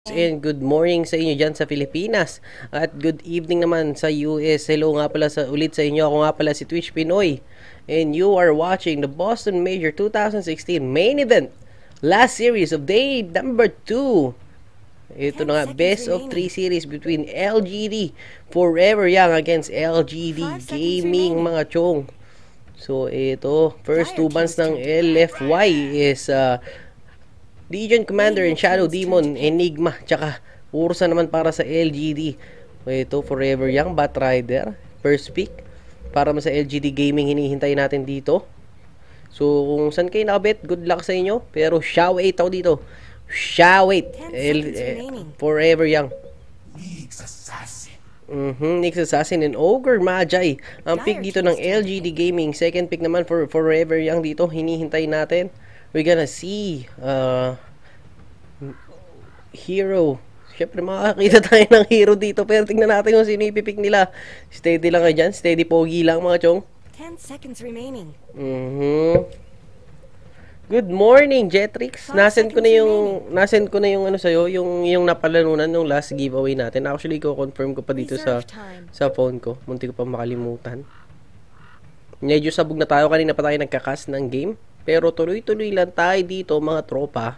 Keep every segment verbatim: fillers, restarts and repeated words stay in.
And good morning sa inyo dyan sa Pilipinas at good evening naman sa U S. Hello nga pala sa, ulit sa inyo. Ako nga pala si Twitch Pinoy and you are watching the Boston Major twenty sixteen main event, last series of day number two. Ito na nga, best of three series between L G D Forever Young against L G D Gaming, mga chong. So ito, first two bands ng L F Y is uh, Legion Commander and Shadow Demon, Enigma, tsaka Ursa naman para sa L G D. Ito, Forever Young, Bat Rider, first pick. Para sa L G D Gaming, hinihintay natin dito. So, kung saan kayo nakabet, good luck sa inyo. Pero, Shao eight ako dito. Shao eight, L- eh, Forever Young. Nyx Assassin. Mm-hmm, Nyx Assassin and Ogre Magi. Ang pick dito ng L G D Gaming. Second pick naman for Forever Young dito. Hinihintay natin. We're gonna see uh, hero. Siyempre makakakita tayo ng hero dito. Pero tingnan natin kung sino ipipick nila. Steady lang kayo dyan. Steady pogi lang, mga chong. ten seconds remaining. Mm-hmm. Good morning, Jetrix. Nasend ko na yung nasend ko na yung ano sa'yo, yung yung napalanunan ng last giveaway natin. Actually, ko confirm ko pa dito sa sa phone ko. Munti ko pa makalimutan. Medyo sabog na tayo, kanina pa tayo nagkakas ng game. Pero tuloy-tuloy lang tayo dito, mga tropa.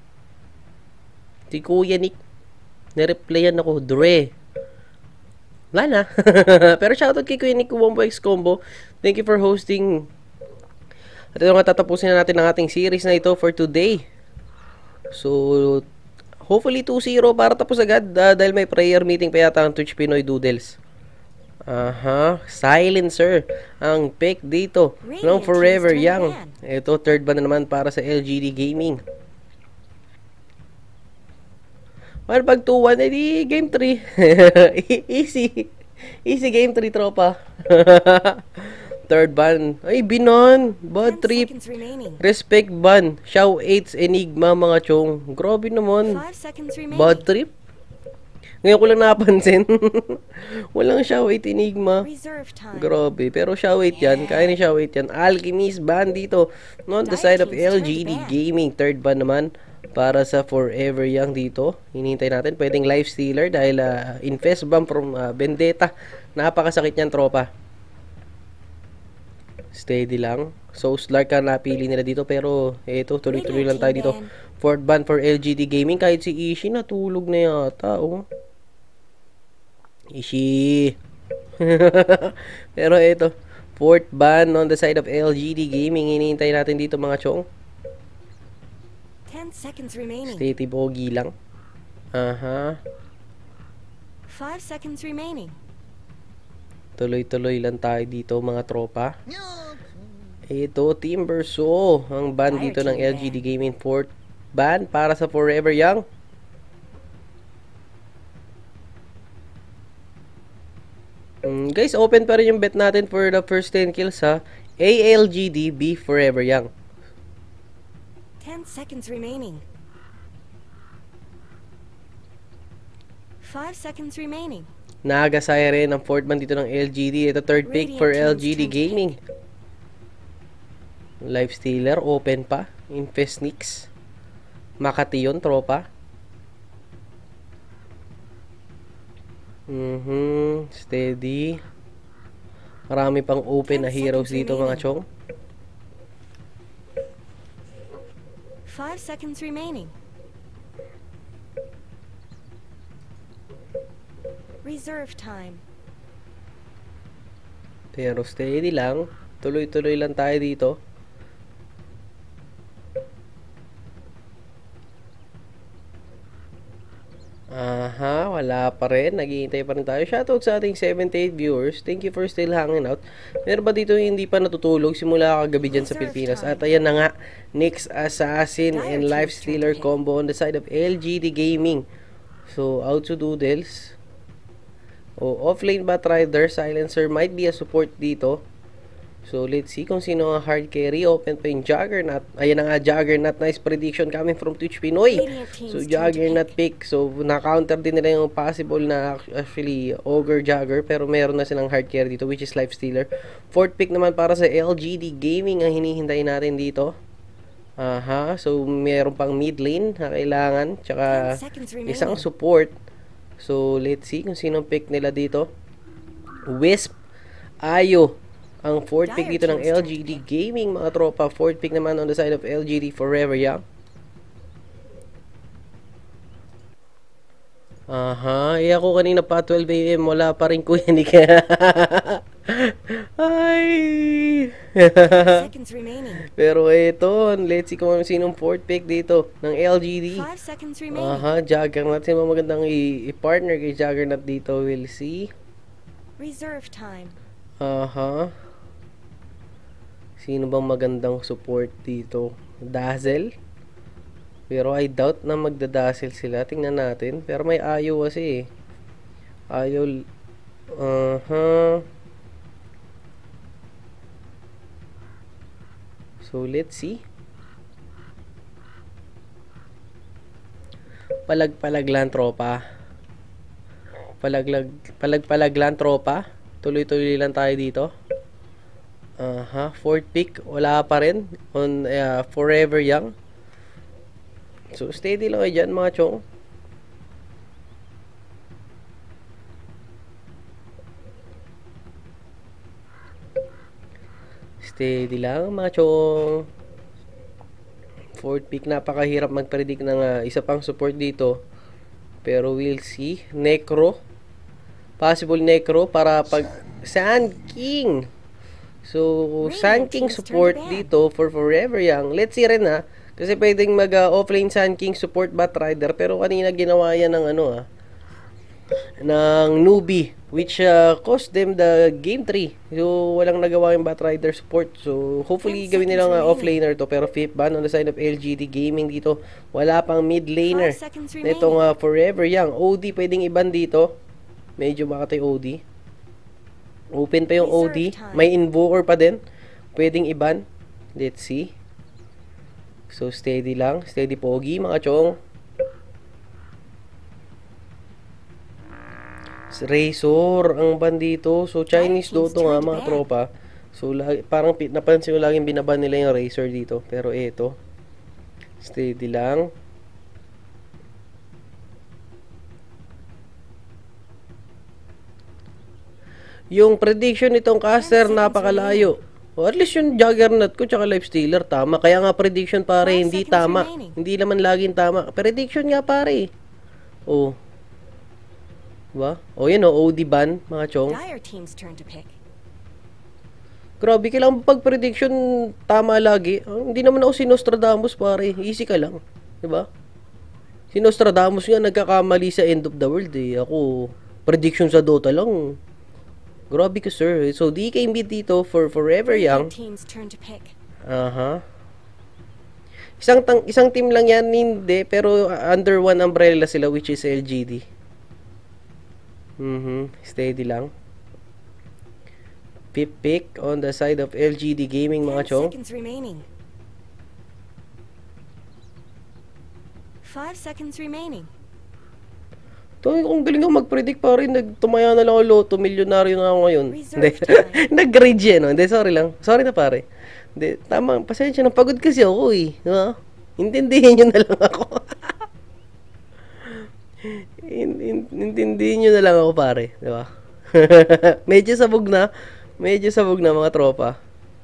Si Kuya Nick, nireplyan ako, Dre. Wala na. Pero shoutout kay Kuya Nick, Wombo X Combo. Thank you for hosting. At ito nga, tatapusin na natin ang ating series na ito for today. So, hopefully two zero para tapos agad. Uh, dahil may prayer meeting pa yata ang Twitch Pinoy Doodles. Aha, Silencer ang pick dito ng Forever Young. Ito, third ban na naman para sa L G D Gaming. Well, pag two one, edi game three. Easy. Easy game three, tropa. Third ban. Ay, binon. Bad trip. Respect ban. Shao eight, Enigma, mga chong. Grabe naman. Bad trip. Ngayon ko lang napansin. Walang Shao eight Enigma. Grabe. Pero Shao eight yan. Kaya ni Shao eight yan. Alchemist ban dito. On the side of L G D Gaming. Third ban naman para sa Forever Young dito. Hinihintay natin. Pwedeng life stealer dahil uh, infest ban from uh, Vendetta. Napakasakit niyan, tropa. Steady lang. So, Slark ka napili nila dito. Pero, eto, tuloy-tuloy lang tayo dito. Fourth ban for L G D Gaming. Kahit si Ishi natulog na yata. Oh. Ishi. Pero ito, fourth ban on the side of L G D Gaming. Hinihintay natin dito, mga chong. ten seconds remaining. Steady bogi lang. Aha. five seconds remaining. Tuloy-tuloy lang tayo dito, mga tropa. Ito, Team Verso. Ang ban dito ng L G D Gaming. Fourth ban para sa Forever Young. Mm, guys, open pa rin yung bet natin for the first ten kills, ha. A L G D B Forever Young. ten seconds remaining. five seconds remaining. Nagasaya rin ang fourth man dito ng L G D. Ito third pick for L G D Gaming. Life Stealer, open pa. Infest Nix. Makati yun, tropa. Mhm, steady. Marami pang open na heroes dito, mga chong. five seconds remaining. Reserve time. Pero steady lang. Tuloy-tuloy lang tayo dito. Aha, wala pa rin. Naghihintay pa rin tayo. Shoutout sa ating seventy-eight viewers. Thank you for still hanging out. Meron ba dito hindi pa natutulog simula kagabi dyan sa Pilipinas? At ayan na nga, Nyx Assassin and Life Stealer combo on the side of L G D Gaming. So, out to Doodles. O, offlane Bat Rider, Silencer might be a support dito. So, let's see kung sino ang hard carry. Open pa yung Juggernaut. Ayan na nga, Juggernaut. Nice prediction coming from Twitch Pinoy. So, Juggernaut pick. So, na-counter din nila yung possible na actually Ogre Jugger. Pero meron na silang hard carry dito, which is Life Stealer. Fourth pick naman para sa L G D Gaming ang hinihintay natin dito. Aha, so meron pang mid lane na kailangan, tsaka Ten seconds isang remaining. support. So, let's see kung sino pick nila dito. Wisp, Ayo, ang fourth pick dito ng L G D Gaming, mga tropa. Fourth pick naman on the side of L G D, Forever Young. Aha, eh ako kanina pa twelve A M, wala pa rin Kuya Nick. Ay. Seconds remaining. Pero ito, let's see kung sinong fourth pick dito ng L G D. Five seconds remaining. Aha, Juggernaut. Sino magandang i- i-partner kay Juggernaut dito, we'll see. Reserve time. Aha. Sino bang magandang support dito? Dazzle? Pero I doubt na magdadazzle sila. Tingnan natin. Pero may Ayo kasi eh. Ayo. Aha. So, let's see. Palag-palag lang tropa. Palaglag, palag-palag lang tropa. Tuloy-tuloy lang tayo dito. Aha, fourth pick, wala pa rin on uh, Forever Young. So, steady lang kayo dyan, mga chong. Steady lang, mga chong. Fourth pick, napakahirap mag-predict ng uh, isa pang support dito. Pero we'll see. Necro. Possible Necro para pag... Sand King. So, Sand King support dito for Forever Young. Let's see rin ha. Kasi pwedeng mag uh, offlane Sand King support Bat Rider. Pero kanina ginawa yan ng ano ha. Ng newbie. Which uh, cost them the game three. So, walang nagawa yung Bat Rider support. So, hopefully gawin nilang uh, offlaner to. Pero fifth ban on the side of L G D Gaming dito. Wala pang mid laner. Itong uh, Forever Young. O D pwedeng iban dito. Medyo makatay O D. Open pa yung O D. May invoker pa din. Pwedeng iban. Let's see. So, steady lang. Steady pogi, mga chong. Razor ang bandito. So, Chinese Dota nga, mga tropa. So, lagi, parang napansin ko laging binaban nila yung Razor dito. Pero eto. Steady lang. Yung prediction nitong caster, napakalayo. O at least yung Juggernaut ko tsaka Lifestealer tama. Kaya nga prediction pare, hindi tama. Hindi naman laging tama. Prediction nga pare. Oh. Diba? O yan o, O D ban, mga chong. Grabe, kailangan pag-prediction tama lagi. Oh, hindi naman ako si Nostradamus pare. Easy ka lang. Diba? Si Nostradamus nga nagkakamali sa end of the world eh. Ako, prediction sa Dota lang. Grabe ka, sir. So, D K mid dito for Forever Young. Aha. Isang, tang, isang team lang yan, hindi. Pero under one umbrella sila, which is L G D. Mhm. Steady lang. Pip pick on the side of L G D Gaming, mga chong. five seconds remaining. To, kung galing ako mag-predict pa rin, nagtumaya na lang ako loto, milyonaryo na ako ngayon. Hindi. Nag-grade yan, no? Hindi, sorry lang. Sorry na pare. Hindi, tama, pasensya na, pagod kasi ako eh. Diba? Intindihin nyo na lang ako. in, in, intindihin nyo na lang ako pare. Diba? Medyo sabog na. Medyo sabog na, mga tropa.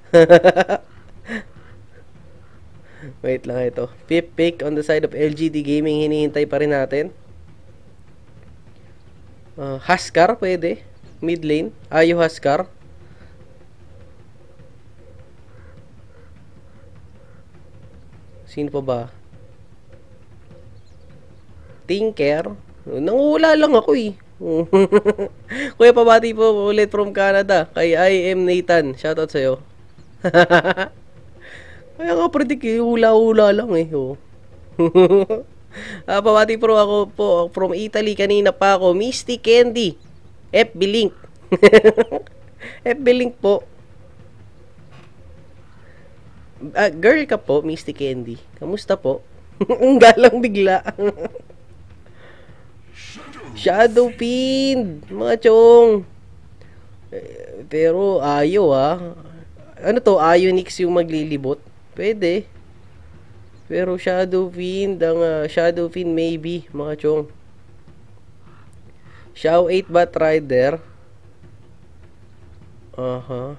Wait lang ito. Pip pick on the side of L G D Gaming, hinihintay pa rin natin. Uh, Huskar, pwede. Mid lane. Ayo Huskar. Sino pa ba? Tinker. Nangula lang ako eh. Kuya, pabati po ulit from Canada. Kay I am Nathan. Shoutout sa'yo. Kaya nga predict eh. Hula-hula lang eh. Oh. Uh, pabati pro ako po from Italy, kanina pa ako. Misty Candy F B link. F B link po. Uh, girl ka po, Misty Candy. Kamusta po? Ang galang bigla. Shadow Fiend, mga chong. Eh, pero Ayo ah. Ano to, Ionix yung maglilibot? Pwede. Pero Shadow Fiend, ang uh, Shadow Fiend maybe, mga chong. Xiao eight Bat Rider. Aha. Uh-huh.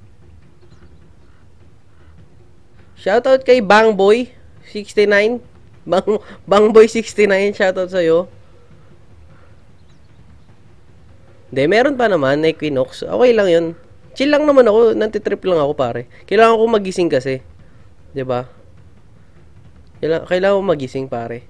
Shoutout kay Bang Boy sixty-nine. Bang Bang Boy sixty-nine, shoutout sa iyo. Hindi, meron pa naman Equinox. Okay lang 'yun. Chill lang naman ako, nantitrip lang ako, pare. Kailangan ko magising kasi. 'Di ba? Kailangan kailangan ko magising, pare.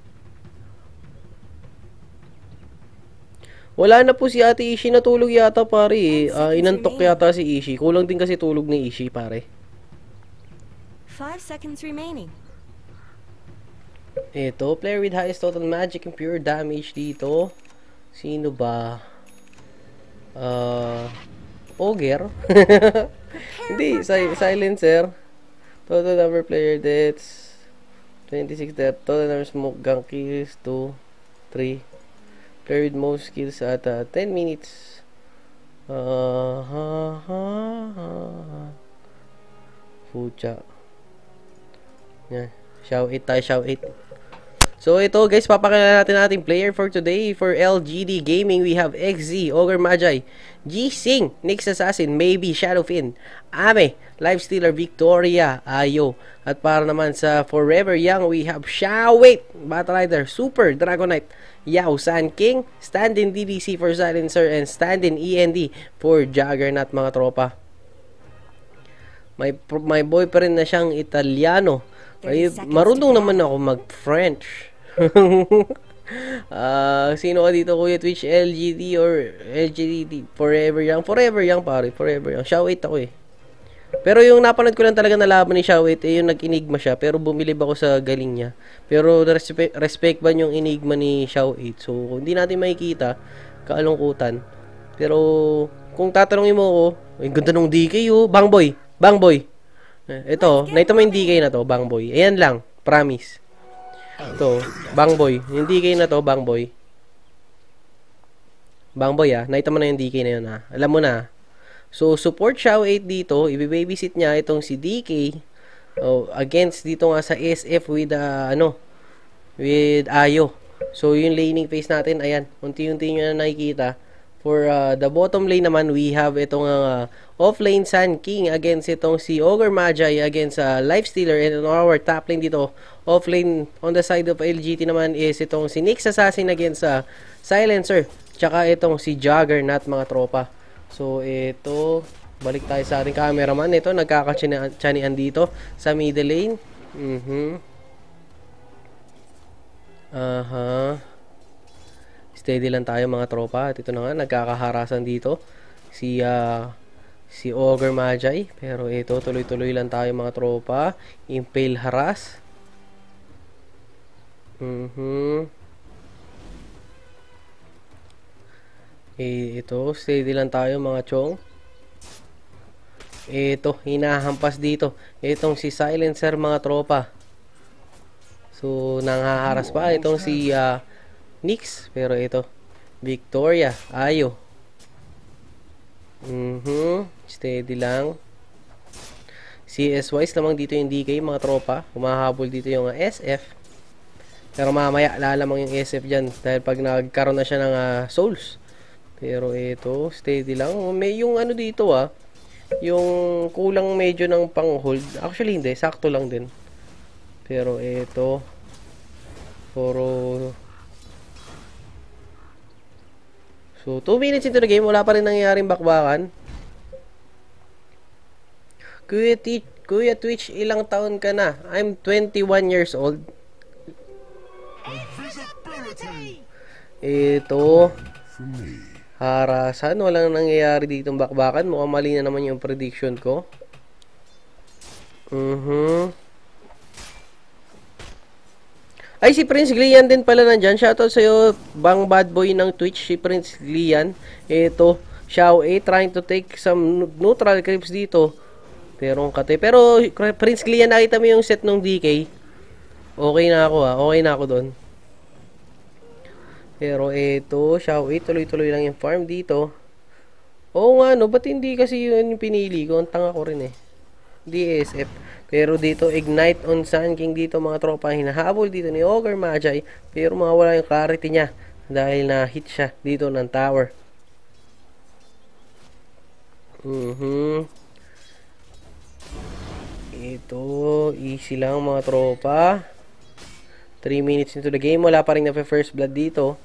Wala na po si Ate Ishi, natulog yata, pare. Eh. Uh, inantok yata si Ishi. Kulang din kasi tulog ni Ishi, pare. Five seconds remaining. Ito, player with highest total magic and pure damage dito. Sino ba? Uh, Ogre? Hindi, si Silencer. Total number player deaths twenty-six death. Total number smoke gun kills two, three. Player with most kills at uh, ten minutes. Uh, ha, ha, ha. Pucha. Yan. Xiao eight tayo, Xiao eight. So ito guys, papakilala natin ating player for today. For L G D Gaming, we have X Z, Ogre Magi, G-Sing, Nyx Assassin, Maybe, Shadow Fiend, Ame, Lifestealer, Victoria, Ayo. At para naman sa Forever Young, we have Xiao eight, Battle Rider, Super, Dragonite, Yao, Sun King, Stand-in D D C for Silencer, and Stand-in E N D for Juggernaut, mga tropa. May, may boyfriend na siyang Italiano. Ay, marunong naman ako mag-French. uh, sino ka dito, Kuya Twitch? L G D or L G D? Forever Young? Forever Young, pare. Forever Young. Xiao eight ako eh. Pero yung napanood ko lang talaga na laban ni Xiao eight, eh, yung nag-enigma siya. Pero bumilib ako sa galing niya. Pero respect, respect ba yung enigma ni Xiao eight? So, hindi natin makikita. Kaalungkutan. Pero, kung tatanungin mo ako, ay, ganda nung D K, oh. Bang Boy. Bang Boy. Ito, nakita mo yung D K na to, Bang Boy. Ayan lang, promise. Ito, Bang Boy. Yung D K na to, Bang Boy. Bang Boy ah, nakita mo na yung D K na yun ah. Alam mo na. So, support Xiao eight dito. Ibi-babysit niya itong si D K. Oh, against dito nga sa S F with, uh, ano, with Ayo. So, yung laning phase natin, ayan. Unti-unti nyo na nakikita. For uh, the bottom lane naman, we have itong uh, off-lane Sun King against itong si Ogre Magi against uh, Lifestealer. And on our top lane dito, off-lane on the side of L G T naman is itong si Nyx Assassin against uh, Silencer. Tsaka itong si Juggernaut, mga tropa. So, ito, balik tayo sa ating cameraman. Ito, nagkakatsanian dito sa middle lane. Mhm. Aha. Uh-huh. Steady lang tayo, mga tropa. At ito na nga, nagkakaharasan dito si uh, si Ogre Magi. Pero ito, tuloy-tuloy lang tayo, mga tropa. Impale harass. Mhm. Eh, ito, steady lang tayo, mga chong. Ito, hinahampas dito. Itong si Silencer, mga tropa. So, nanghaharas pa itong si uh, Nyx, pero ito, Victoria, Ayo. Mhm, steady lang. C S wise lamang dito yung D K, mga tropa. Humahabol dito yung uh, S F. Pero mamaya lalamang yung S F dyan dahil pag nagkaroon na siya ng uh, souls. Pero ito, steady lang. May yung ano dito ah, yung kulang medyo ng pang-hold. Actually hindi, sakto lang din. Pero ito, puro. So, two minutes into the game, wala pa rin nangyayaring bakbakan. Kuya, Kuya Twitch, ilang taon ka na? I'm twenty-one years old. Ito, harasan, walang nangyayari ditong bakbakan. Mukhang mali na naman yung prediction ko. Mhm. Ay, si Prince Glian din pala nandyan. Shoutout sa'yo, bang bad boy ng Twitch, si Prince Glian. Ito, Xiao eight trying to take some neutral creeps dito. Pero, kate. Pero, Prince Glian, nakita mo yung set ng D K. Okay na ako ha. Okay na ako doon. Pero, ito, Xiao eight, tuloy-tuloy lang yung farm dito. Oo nga, no. Ba't hindi kasi yun yung pinili ko? Ang tanga ko rin eh. D S F. Pero dito, Ignite on Sun King dito mga tropa. Hinahabol dito ni Ogre Magi. Pero mawala yung clarity niya. Dahil na-hit siya dito ng tower. Mhm. Ito, easy lang mga tropa. three minutes into the game. Wala pa rin na first blood dito.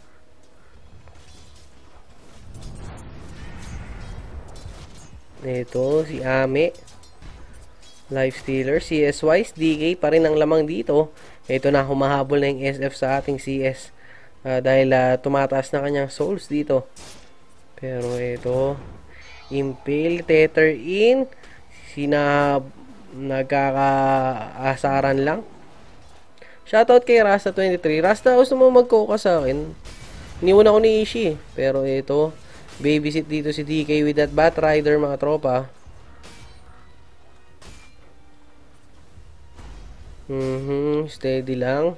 Ito, si Ame. Lifestealer, C S Wise, D K pa rin ang lamang dito. Ito na, humahabol na yung S F sa ating C S. Uh, dahil uh, tumataas na kanyang souls dito. Pero ito, Impale, Tether in. Sina nagkakaasaran lang. Shoutout kay Rasta twenty-three. Rasta, gusto mo mag-coca sa akin? Iniwan ako ni Ishi. Pero ito, babysit dito si D K with that Batrider mga tropa. Mhm, steady lang.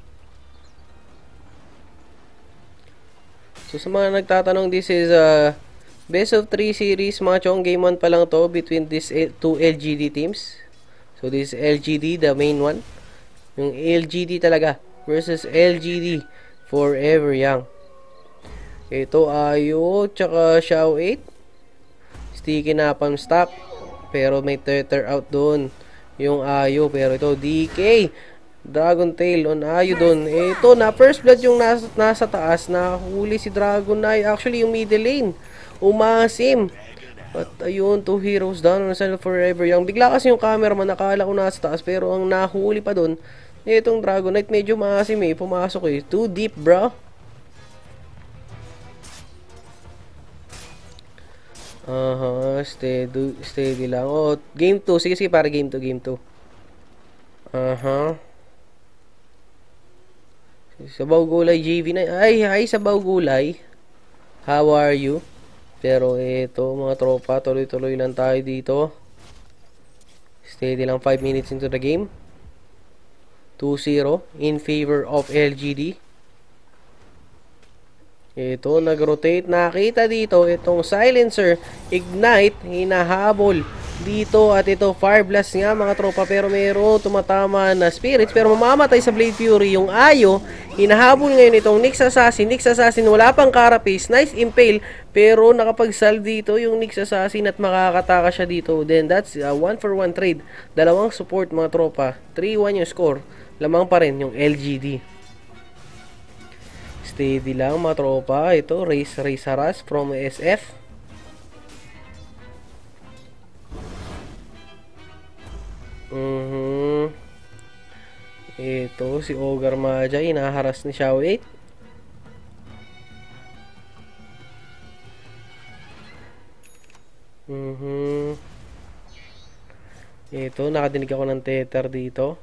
So sa mga nagtatanong, this is a uh, best of three series mga chong. Game one pa lang to between these two L G D teams. So this is L G D, the main one. Yung L G D talaga versus L G D Forever Young. Ito Ayo tsaka Xiao eight. Sticky na pang stock. Pero may tether out doon. Yung Ayo, pero ito D K Dragon Tail on Ayo doon. Ito na first blood yung nasa, nasa taas. Nahuli si Dragon Knight. Actually yung middle lane umasim. At ayun, two heroes down on Sun Forever Young. Bigla kasi yung cameraman, nakala ko nasa taas, pero ang nahuli pa doon itong Dragon Knight. Medyo maasim eh, pumasok eh. Too deep bro. Aha, uh-huh, steady, steady lang. Oh, game two. Sige, sige, para game two, game two. Aha. Uh-huh. Sabaw Gulay J V na. Ay, hi Sabaw Gulay. How are you? Pero ito, mga tropa, tuloy-tuloy lang tayo dito. Steady lang, five minutes into the game. two zero in favor of L G D. Ito, nag-rotate. Nakita dito, itong silencer, Ignite, hinahabol dito. At ito, Fire Blast nga mga tropa. Pero mayroon tumatama na spirits. Pero mamamatay sa Blade Fury yung Ayo. Hinahabol ngayon itong Nyx Assassin. Nyx Assassin, wala pang carapace. Nice impale. Pero nakapag-salve dito yung Nyx Assassin at makakataka siya dito. Then that's a one for one trade. Dalawang support mga tropa. three one yung score. Lamang pa rin yung L G D. Steady lang mga tropa. Ito, Race Race Haras from S F. Mhm. Ito, si Ogre Magi, inaharas ni Xiao eight. Mhm. Ito, nakadinig ako ng tether dito.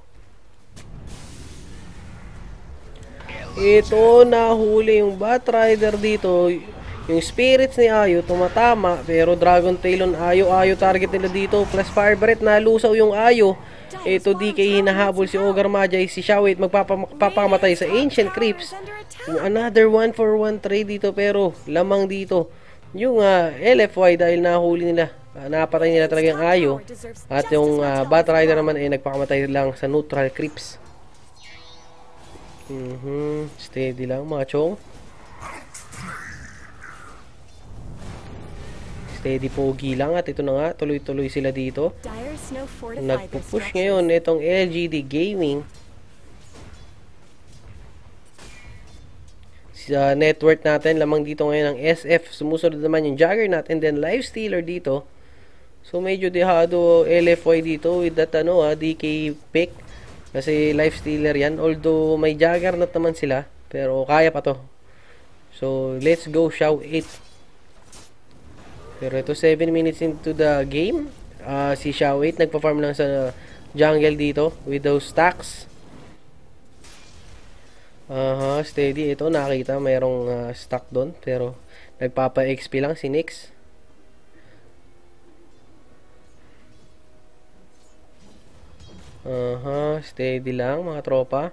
Ito, nahuli yung Batrider dito. Yung spirits ni Ayo, tumatama. Pero Dragon Tail on Ayo. Ayo target nila dito. Plus Fire Breath, nalusaw yung Ayo. Ito, D K hinahabol si Ogre Magi. Si Xiao eight magpapamatay sa Ancient Creeps. Another one for one trade dito. Pero lamang dito yung uh, L F Y dahil nahuli nila. Uh, napatay nila talaga yung Ayo. At yung uh, Batrider naman ay nagpakamatay lang sa neutral Creeps. Mhm, steady lang mga chong. Steady pogi lang at ito na nga, tuloy-tuloy sila dito. Nagpupush ngayon itong L G D Gaming. Sa network natin, lamang dito ngayon ang S F. Sumusunod naman yung Juggernaut and then Lifestealer dito. So medyo dehado L F Y dito with that ano, ah, D K pick. Kasi Lifestealer yan. Although may Juggernaut naman sila. Pero kaya pa to. So let's go Xiao eight. Pero ito seven minutes into the game. Uh, si Xiao eight nagpa-farm lang sa jungle dito. With those stacks. Aha, uh, steady. Ito nakita mayroong uh, stack doon. Pero nagpapa-X P lang si Nyx. Aha, uh-huh, steady lang mga tropa.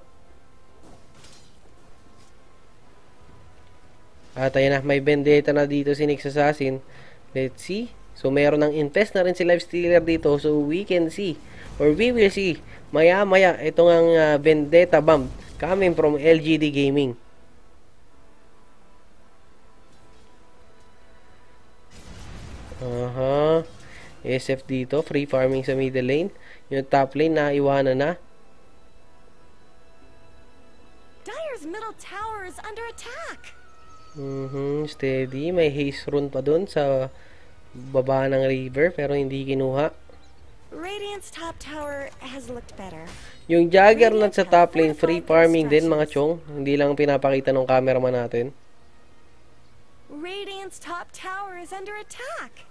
At ayan na, may vendetta na dito si Nyx Assassin. Let's see. So, meron ng invest na rin si Lifestealer dito. So, we can see, or we will see, maya-maya, itong ang uh, Vendetta Bomb coming from L G D Gaming. Aha. S F dito, free farming sa middle lane. Yung top lane, naiwanan na. Dire's middle tower is under attack. Mhm, steady. May haste rune pa dun sa baba ng river, pero hindi kinuha. Radiant's top tower has looked better. Yung Juggernaut sa top lane, free farming din mga chong. Hindi lang pinapakita ng cameraman natin. Radiant's top tower is under attack.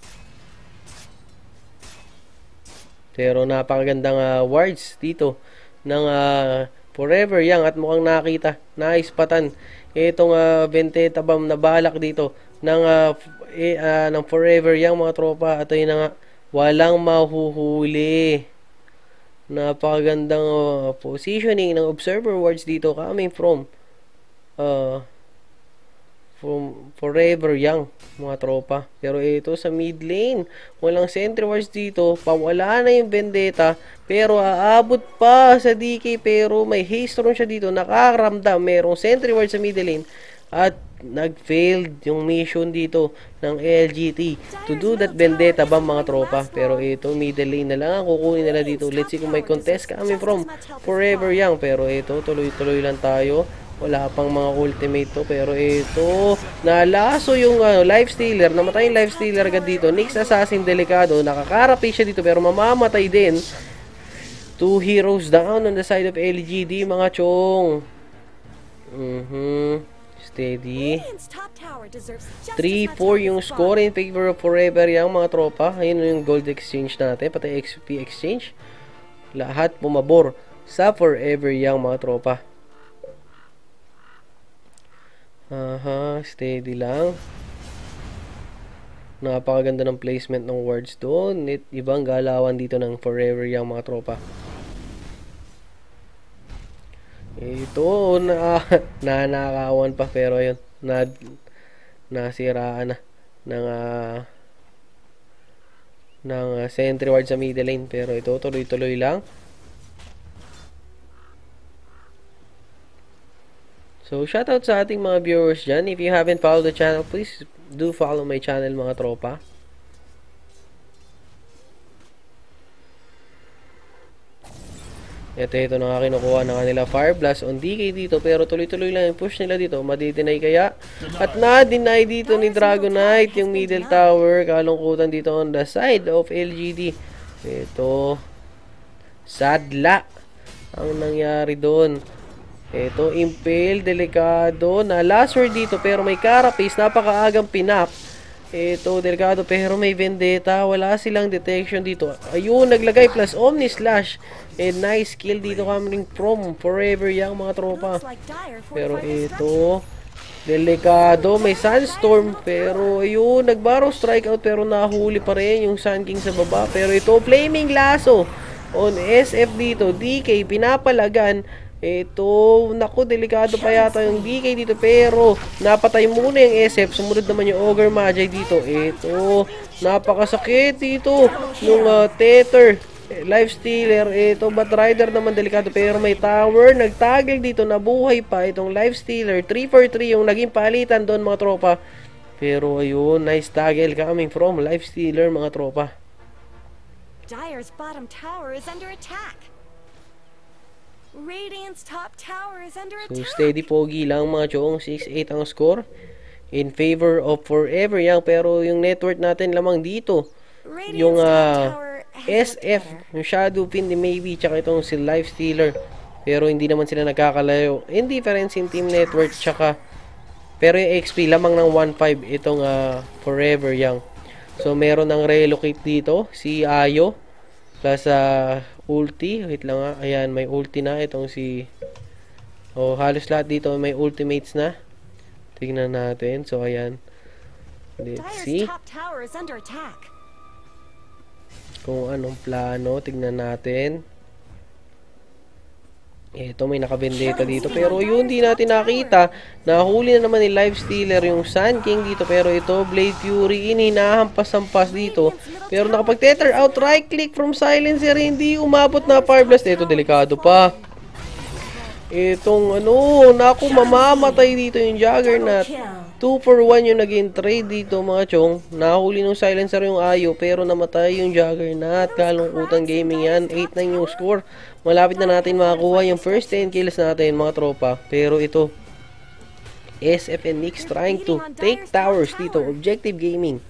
Pero napakagandang uh, wards dito ng uh, Forever Young at mukhang nakita, naispatan itong uh, Vendetta Bomb na balak dito ng, uh, eh, uh, ng Forever Young mga tropa. At yun na nga, walang mahuhuli. Napakagandang uh, positioning ng observer wards dito coming from uh, from Forever Young mga tropa. Pero ito sa mid lane, walang sentry wards dito, pawala na yung Vendetta, pero aabot pa sa D K, pero may haste rune siya dito, nakakaramdam merong sentry ward sa middle lane at nag-failed yung mission dito ng L G T to do that Vendetta ba mga tropa. Pero ito middle lane na lang ang kukunin nila dito. Let's see kung may contest coming from Forever Young, pero ito tuloy-tuloy lang tayo. Wala pang mga ultimate to, pero ito nalaso yung uh, Lifestealer, namatay yung Lifestealer agad dito. Nyx Assassin delikado, nakakarapi siya dito pero mamamatay din. Two heroes down on the side of L G D mga chong. Mhm. Steady. three four yung score in favor of Forever Young mga tropa. Ayun yung gold exchange natin, pati X P exchange. Lahat pumabor sa Forever Young mga tropa. Aha, steady lang. Napakaganda ng placement ng wards doon. Ibang galawan dito ng Forever Young mga tropa. Ito, na, nanakawan pa, pero yun, na, nasiraan na ng, uh, ng uh, sentry ward sa middle lane. Pero ito, tuloy-tuloy lang. So, shoutout sa ating mga viewers dyan. If you haven't followed the channel, please do follow my channel mga tropa. Ito, ito na nga kinukuha na kanila Fire Blast on D K dito. Pero tuloy-tuloy lang yung push nila dito. Madi-deny kaya? At na-deny dito ni Dragonite yung middle tower. Kalungkutan dito on the side of L G D. Ito, sadla ang nangyari doon. Ito, impale, delikado, na last word dito, pero may carapace, napakaagang pinap. Ito, delikado, pero may Vendetta, wala silang detection dito. Ayun, naglagay plus Omni Slash. And nice kill dito coming from Forever Young mga tropa. Pero ito, delikado, may Sunstorm, pero ayun, nag-barrow strikeout, pero nahuli pa rin yung Sun King sa baba. Pero ito, Flaming Lasso on S F dito, D K, pinapalagan. Ito, naku, delikado pa yata yung D K dito, pero napatay muna yung S F. Sumunod naman yung Ogre Magi dito. Ito, napakasakit dito nung uh, Tether Lifestealer. Ito, Batrider naman delikado, pero may tower, nagtagil dito, nabuhay pa itong Lifestealer. Three for three yung naging palitan doon mga tropa. Pero ayun, nice tagil coming from Lifestealer mga tropa. Dire's bottom tower is under attack. Radiant's top tower is under attack. So steady pogi lang mga chong, six eight ang score in favor of Forever Young. Pero yung network natin lamang dito, Radiant's yung uh, S F, yung Shadow Pin ni Maybe, tsaka itong si Lifestealer. Pero hindi naman sila nagkakalayo. In difference in team network, tsaka pero yung X P lamang ng one five itong uh, Forever Young. So meron ng relocate dito si Ayo plus uh, ulti. Wait lang nga. Ayan, may ulti na itong si oh, halos lahat dito may ultimates na. Tingnan natin. So ayan, let's see kung anong plano. Tingnan natin. Ito, may nakabendeta dito. Pero yun, di natin nakita. Nahuli na naman ni Lifestealer yung Sun King dito. Pero ito, Blade Fury in. Hinahampas-hampas dito. Pero nakapag-tether out. Right click from Silencer. Hindi umabot na Fire Blast. Ito, delikado pa. Itong ano, naku, mamamatay dito yung Juggernaut. two for one yung naging trade dito mga chong. Nahuli ng Silencer yung Ayo pero namatay yung Juggernaut. Kalungkutan gaming yan. eight nine yung score. Malapit na natin makakuha yung first ten kills natin mga tropa. Pero ito, S F and Nix trying to take towers dito. Objective Gaming.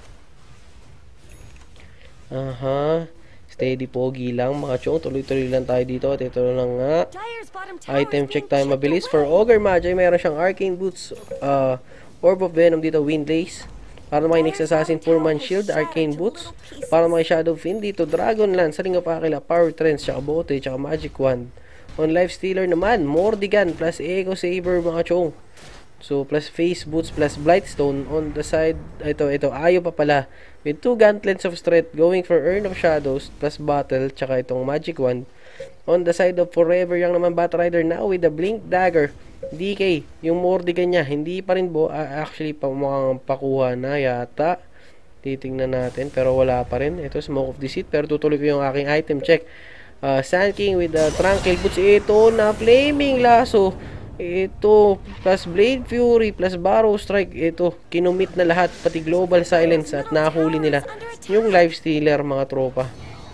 Aha. Steady pogi lang mga chong. Tuloy-tuloy lang tayo dito. At ito lang nga. Item check tayo mabilis. For Ogre Magi, mayroon siyang Arcane Boots, uh, Orb of Venom dito, Windlace. Para may Nyx Assassin, four man Shield, Arcane Boots. Para may Shadow Fiend dito, Dragon Lance, Ring of Aquila, Power Trends, tsaka Bote, tsaka Magic Wand. On Lifestealer naman, Mordigan plus Echo Saber mga chong. So, plus Face Boots, plus Blightstone. On the side, ito, ito, Ayo pa pala. With two Gauntlets of Strength, going for Urn of Shadows, plus Battle, tsaka itong Magic Wand. On the side of Forever Young naman, Batrider now with the Blink Dagger. D K, yung Mordigan niya, hindi pa rin bo, uh, actually, pa, mukhang pakuha na yata. Titingnan natin, pero wala pa rin. Ito, Smoke of Deceit, pero tutuloy ko yung aking item check. Uh, Sand King with the Tranquil Boots. Ito na, Flaming Lasso. Ito, plus Blade Fury, plus Barrow Strike. Ito, kinumit na lahat, pati Global Silence at nahuli nila yung Lifestealer mga tropa.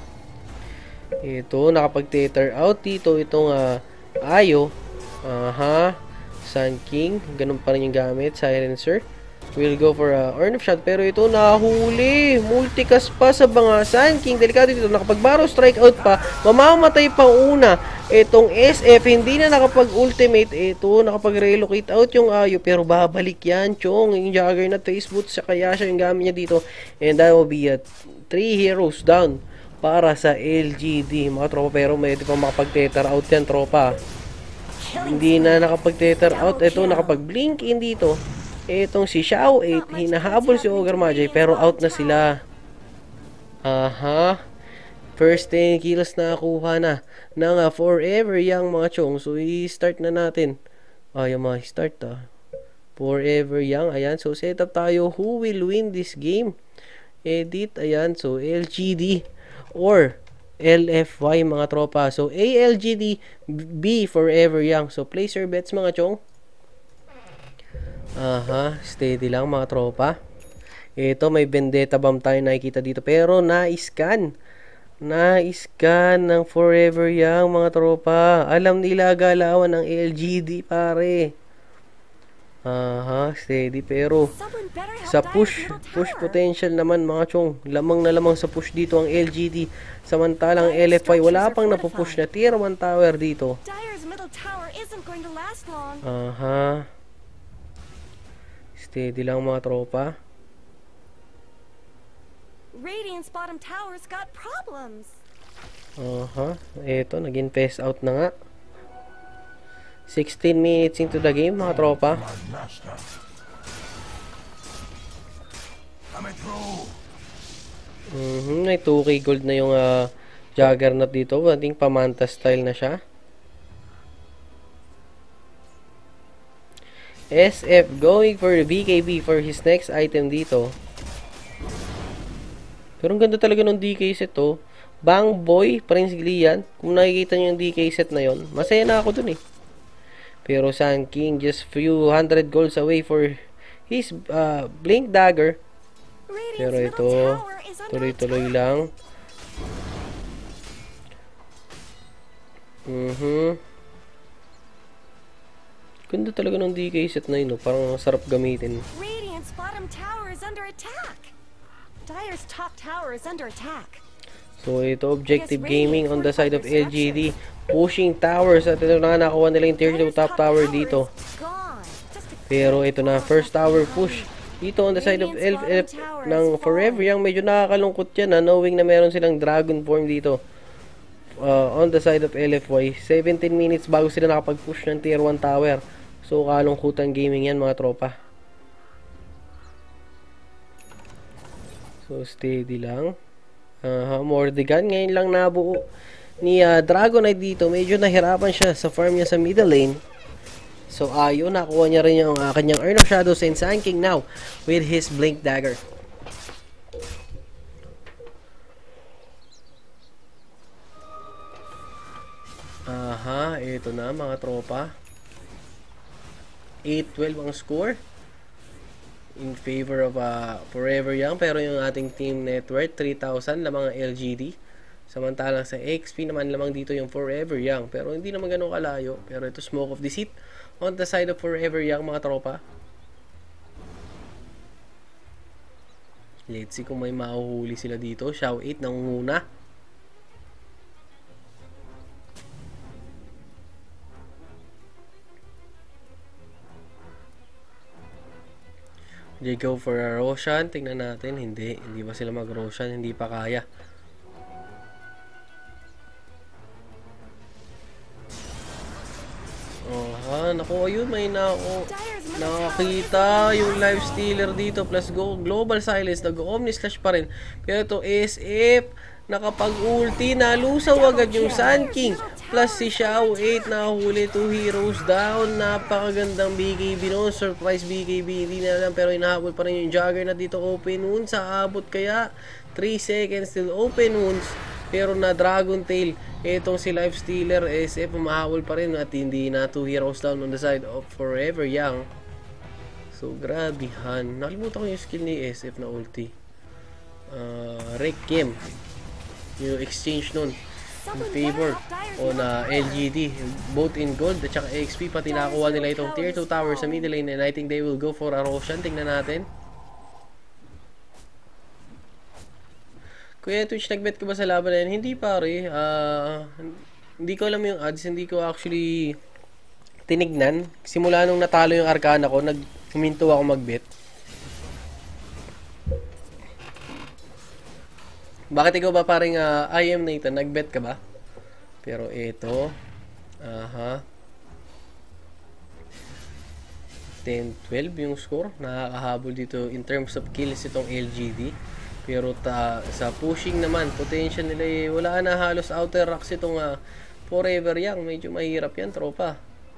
Ito, nakapag-tether out dito itong uh, Ayo. Aha, Sun King, ganun pa rin yung gamit. Silencer, we'll go for a uh, Urn of Shot. Pero ito, nahuli, multicast pa sa mga Sun King. Delikado dito, nakapag-Barrow Strike out pa, mamamatay pa una. Itong S F, hindi na nakapag-ultimate. Ito, nakapag-relocate out yung Ayo. Pero babalik yan, chong. Yung Juggernaut, Face Boots, sa kaya siya yung gamit niya dito. And that will be at three heroes down para sa L G D, mga tropa. Pero may ito pa makapag-tether out yan, tropa. Hindi na nakapag-tether out. Ito, nakapag-blink in dito. Itong si Xiao eight, hinahabol si Ogre Magi, pero out na sila. Aha. First ten kills na nakuha na ng uh, Forever Young mga chong. So, i-start na natin. Ay, yung mga start ah. Forever Young, ayan. So, set up tayo. Who will win this game? Edit, ayan. So, L G D or L F Y mga tropa. So, A L G D, B Forever Young. So, place your bets mga chong. Aha, steady lang mga tropa. Ito, may Vendetta Bomb tayo nakikita dito. Pero, na-scan. Na-scan ng Forever Young mga tropa. Alam nila galawan ng L G D pare. Aha, steady. Pero, sa push, push potential naman mga chong. Lamang na lamang sa push dito ang L G D. Samantalang L F Y, wala pang napupush na tier one tower dito. Aha. Steady lang mga tropa. Radiant's bottom tower's got problems. Aha. Eto, naging pass out na nga. sixteen minutes into the game mga tropa. Mm-hmm, may two K gold na yung uh, Juggernaut dito. I think pamanta style na siya. S F going for the B K B for his next item dito. Pero ang ganda talaga ng D K set to. Bang Boy, Prince Glian. Kung nakikita nyo yung D K set na yon, masaya na ako dun eh. Pero Sun King just few hundred golds away for his uh, Blink Dagger. Pero ito, tuloy-tuloy lang. Mhm. Ganda talaga ng D K set na yun, no? Parang sarap gamitin. Radiant's bottom tower is under attack. Dire's top tower is under attack. So ito, Objective Gaming on the side of L G D, pushing towers. At ito na, nakuha nila yung tier two top tower dito. Pero ito na, first tower push dito on the side of L F ng Forever Young. Medyo nakakalungkot yan, ha, knowing na meron silang dragon form dito. Uh, on the side of L F Y, seventeen minutes bago sila nakapag-push ng tier one tower. So kalungkutan gaming yan mga tropa. So steady lang. Uh, Mordigan ngayon lang nabuo ni uh, Dragonite dito. Medyo nahirapan siya sa farm niya sa middle lane. So, ayun, nakuha niya rin yung uh, kanyang Urn of Shadows and Sand King now with his Blink Dagger. Aha, ito na mga tropa. eight twelve ang score in favor of uh, Forever Young. Pero yung ating team net worth, three thousand lamang ang L G D. Samantalang sa X P naman lamang dito yung Forever Young. Pero hindi naman ganun kalayo. Pero ito Smoke of Deceit on the side of Forever Young mga tropa. Let's see kung may mahuhuli sila dito. Xiao eight nangunguna. They go for a Roshan. Tingnan natin. Hindi. Hindi ba sila mag-Roshan? Hindi pa kaya. Oh, ha. Naku, ayun. May na oh, nakakita yung life stealer dito. Plus go, global silence. Nag-Omni Slash pa rin. Pero ito, S F. Nakapag-ulti. Nalusaw agad yung Sand King. Plus si Xiao eight nahuli, two heroes down. Napakagandang B K B noon. Surprise B K B, hindi na alam. Pero inahabol pa rin yung Juggernaut dito. Open wounds, sa abot kaya three seconds till open wounds. Pero na Dragon Tail, etong si Life Stealer S F mahabol pa rin. At hindi na, two heroes down on the side of Forever Young. So grabihan. Nakalimutan ko yung skill ni S F na ulti. uh, Requiem, yung exchange nun in favor on uh, L G D, both in gold at saka X P. Pati nakuha nila itong tier two tower sa middle lane, and I think they will go for a Roshan. Tingnan natin. Kuya Twitch, nagbet ka ba sa laban na yun? Hindi pare, uh, hindi ko alam yung odds, hindi ko actually tinignan. Simula nung natalo yung Arcana ko, naghuminto ako magbet. Bakit ikaw ba parang uh, I am Nathan, nagbet ka ba? Pero ito, aha, ten twelve yung score. Nakakahabol dito in terms of kills itong L G D. Pero ta, sa pushing naman, potential nila eh, wala na halos outer rocks itong uh, Forever Young. Medyo mahirap yan, tropa.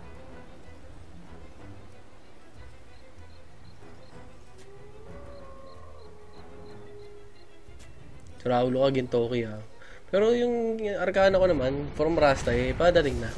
Raulo ka Gintoki ha. Pero yung Arcana ko naman, from Rasta eh, padating na.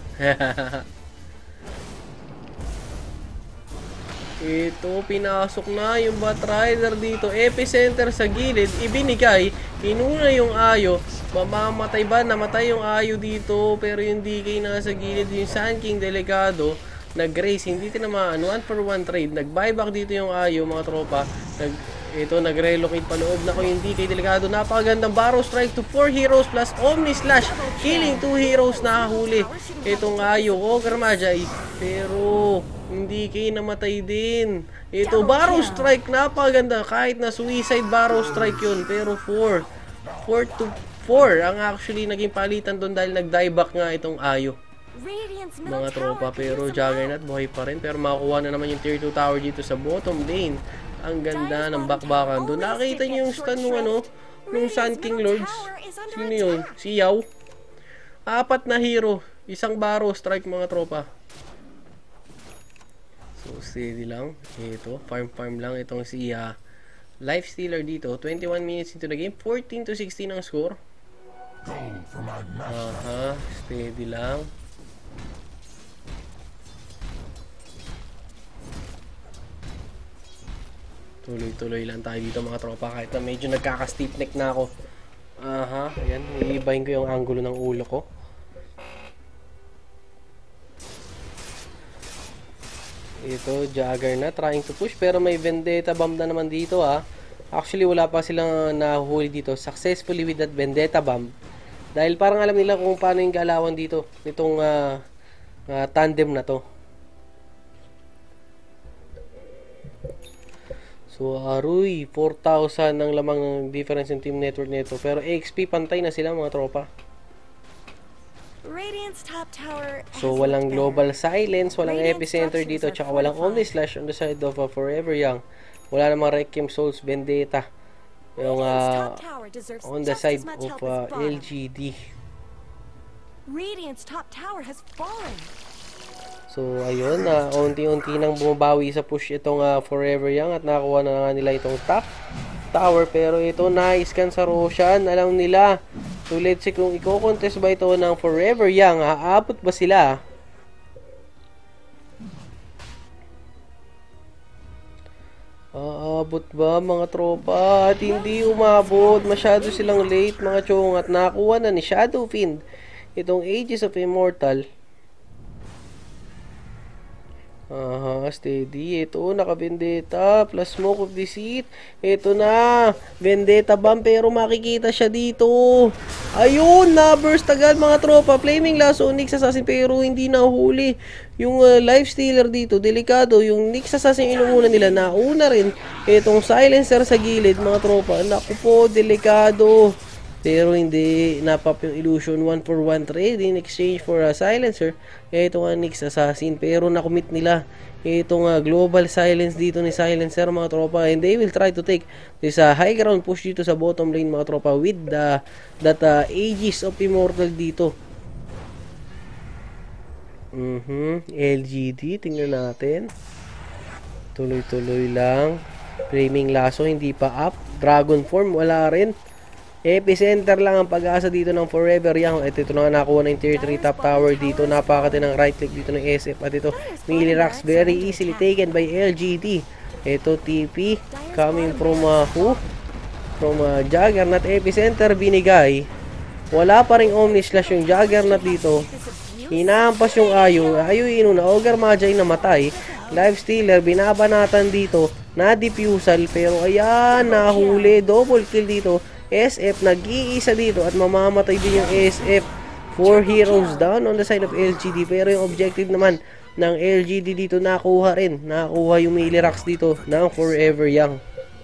Ito, pinasok na yung Batrider dito. Epicenter sa gilid, ibinigay. Inuna yung Ayo. Mamamatay ba? Namatay yung Ayo dito. Pero yung D K nasa gilid, yung Sand King delikado. Nag-race, hindi tinamaan. One for one trade. Nag-buyback dito yung Ayo, mga tropa. Nag Ito, nag-relocate pa loob na ko yung D K delikado. Napakagandang Barrow Strike to four heroes plus Omni Slash. Killing two heroes nakahuli. Itong Ayo, Ogre Magi. Pero hindi kay namatay din. Ito, Barrow Strike, napakaganda. Kahit na suicide Barrow Strike yun. Pero four. four to four ang actually naging palitan doon dahil nag-dieback nga itong Ayo. Mga tropa, pero Juggernaut buhay pa rin. Pero makuha na naman yung tier two tower dito sa bottom lane. Ang ganda ng bakbakan doon. Nakita niyo yung stun nung ano, nung Sand King Lords. Sino yun? Si Yao. Apat na hero. Isang Barrow Strike, mga tropa. So, steady lang. Ito, farm farm lang. Itong si uh, Life Stealer dito. twenty-one minutes into the game. fourteen to sixteen ang score. Aha, steady lang. Tuloy-tuloy lang tayo dito, mga tropa. Kahit na medyo nagkaka-stiff neck na ako. Aha, ayan. Iibahin ko yung angulo ng ulo ko. Ito, Juggernaut trying to push. Pero may Vendetta Bomb na naman dito ha. Actually, wala pa silang nahuhuli dito successfully with that Vendetta Bomb. Dahil parang alam nila kung paano yung galawan dito. Nitong uh, uh, tandem na to. So, aruy, four thousand ang lamang ng difference in team network nito. Pero X P, pantay na sila, mga tropa. So, walang global silence, walang epicenter dito, tsaka walang Omni Slash on the side of uh, Forever Young. Wala namang Requiem Souls Vendetta yung uh, on the side of uh, L G D. Radiant's top tower has fallen. So, ayun, na uh, unti-unti nang bumabawi sa push itong uh, Forever Young at nakuha na nga nila itong top tower. Pero ito, na-scan sa Roshan. Alam nila. So, let's see kung i-contest ba ito ng Forever Young. Haabot ba sila? Aabot ba mga tropa? At hindi umabot. Masyado silang late mga chong. At nakuha na ni Shadow Fiend itong Aegis of Immortal. Aha, steady. Ito, naka-Vendetta. Plus Smoke of Deceit. Ito na. Vendetta bomb, pero makikita siya dito. Ayun, na-burst agad mga tropa. Flaming Lasso, Nyx Assassin, pero hindi nahuli. Yung uh, Life Stealer dito, delikado. Yung Nyx Assassin inuuna nila, nauna rin. Itong Silencer sa gilid, mga tropa. Naku po, delikado. Pero hindi napap yung Illusion one for one trade in exchange for a Silencer. Ito nga Nyx Assassin, pero nakumit nila itong uh, Global Silence dito ni Silencer mga tropa, and they will try to take this uh, high ground push dito sa bottom lane mga tropa with the, that uh, Aegis of Immortal dito. Mhm, L G D, tingnan natin. Tuloy-tuloy lang. Flaming Lasso hindi pa up. Dragon Form wala rin. Epicenter lang ang pag-asa dito ng Forever Young. At ito na nga nakuha ng tier three top tower dito. Napakati ng right click dito ng S F. At ito, Milirex very easily taken by L G D. Ito T P coming from uh, who? From uh, Juggernaut. Epicenter binigay. Wala pa rin Omni Slash yung Juggernaut dito. Hinahampas yung Ayo. Ayo inuna. Ogre Magi namatay. Life Stealer binabanatan dito. Na-diffusal. Pero ayan, nahuli. Double kill dito. S F nag-iisa dito at mamamatay din yung S F. Four heroes down on the side of L G D, pero yung objective naman ng L G D dito nakuha rin. Nakuha yung Milirex dito ng Forever Young.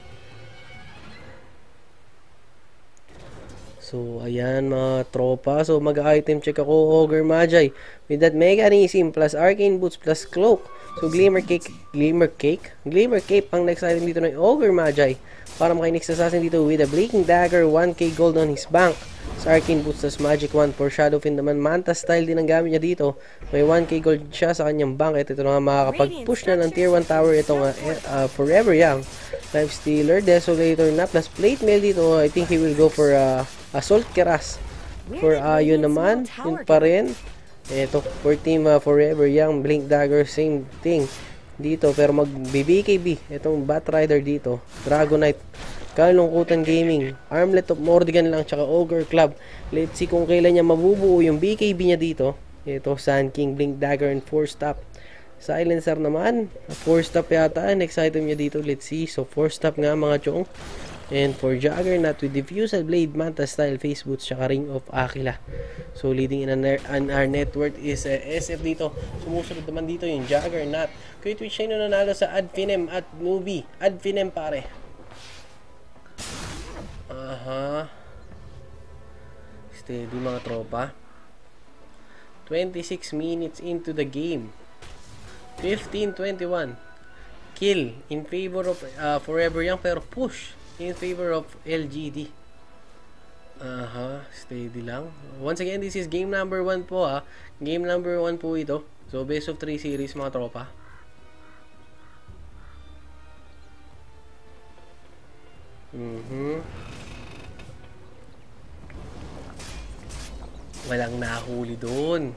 So ayan mga tropa, so mag-item check ako. Ogre Magi with that mechanism plus Arcane Boots plus Cloak. So Glimmer Cake, Glimmer Cake, Glimmer Cape ang next item dito ng Ogre Magi. Para makay Nyx Assassin dito with a Blinking Dagger, one K gold on his bank. Sa Arcane Boots, tas Magic Wand for Shadow Fiend naman. Manta style din ang gamit niya dito. May one K gold siya sa kanyang bank. At ito na nga makakapag-push na ng tier one tower itong uh, uh, Forever Young. Life Stealer, Desolator na, plus Plate Mail dito. I think he will go for uh, Assault Keras. For Ayo uh, naman, yun pa rin. Ito, for Team uh, Forever Young, Blink Dagger, same thing dito, pero mag-B K B itong Batrider dito, Dragonite, Kalungkutan Gaming, Armlet of Morrigan lang, tsaka Ogre Club. Let's see kung kailan niya mabubuo yung B K B niya dito. Ito, Sand King, Blink Dagger, and four stop. Silencer naman, four stop yata next item niya dito. Let's see, so four stop nga mga chong. And for Juggernaut with Diffusal Blade, Manta Style, Face Boots, tsaka Ring of Aquila. So leading in on our net worth is uh, S F dito. Sumusunod naman dito yung Juggernaut. Kuya Twitch na nanalo sa Adfinem at Newbie. Adfinem pare. Aha. Steady mga tropa. twenty-six minutes into the game. fifteen twenty-one. Kill in favor of uh, Forever Young, pero push in favor of L G D. Aha, steady lang. Once again, this is game number one po ha. Game number one po ito. So, best of three series mga tropa. Mhm. Walang nahuli doon.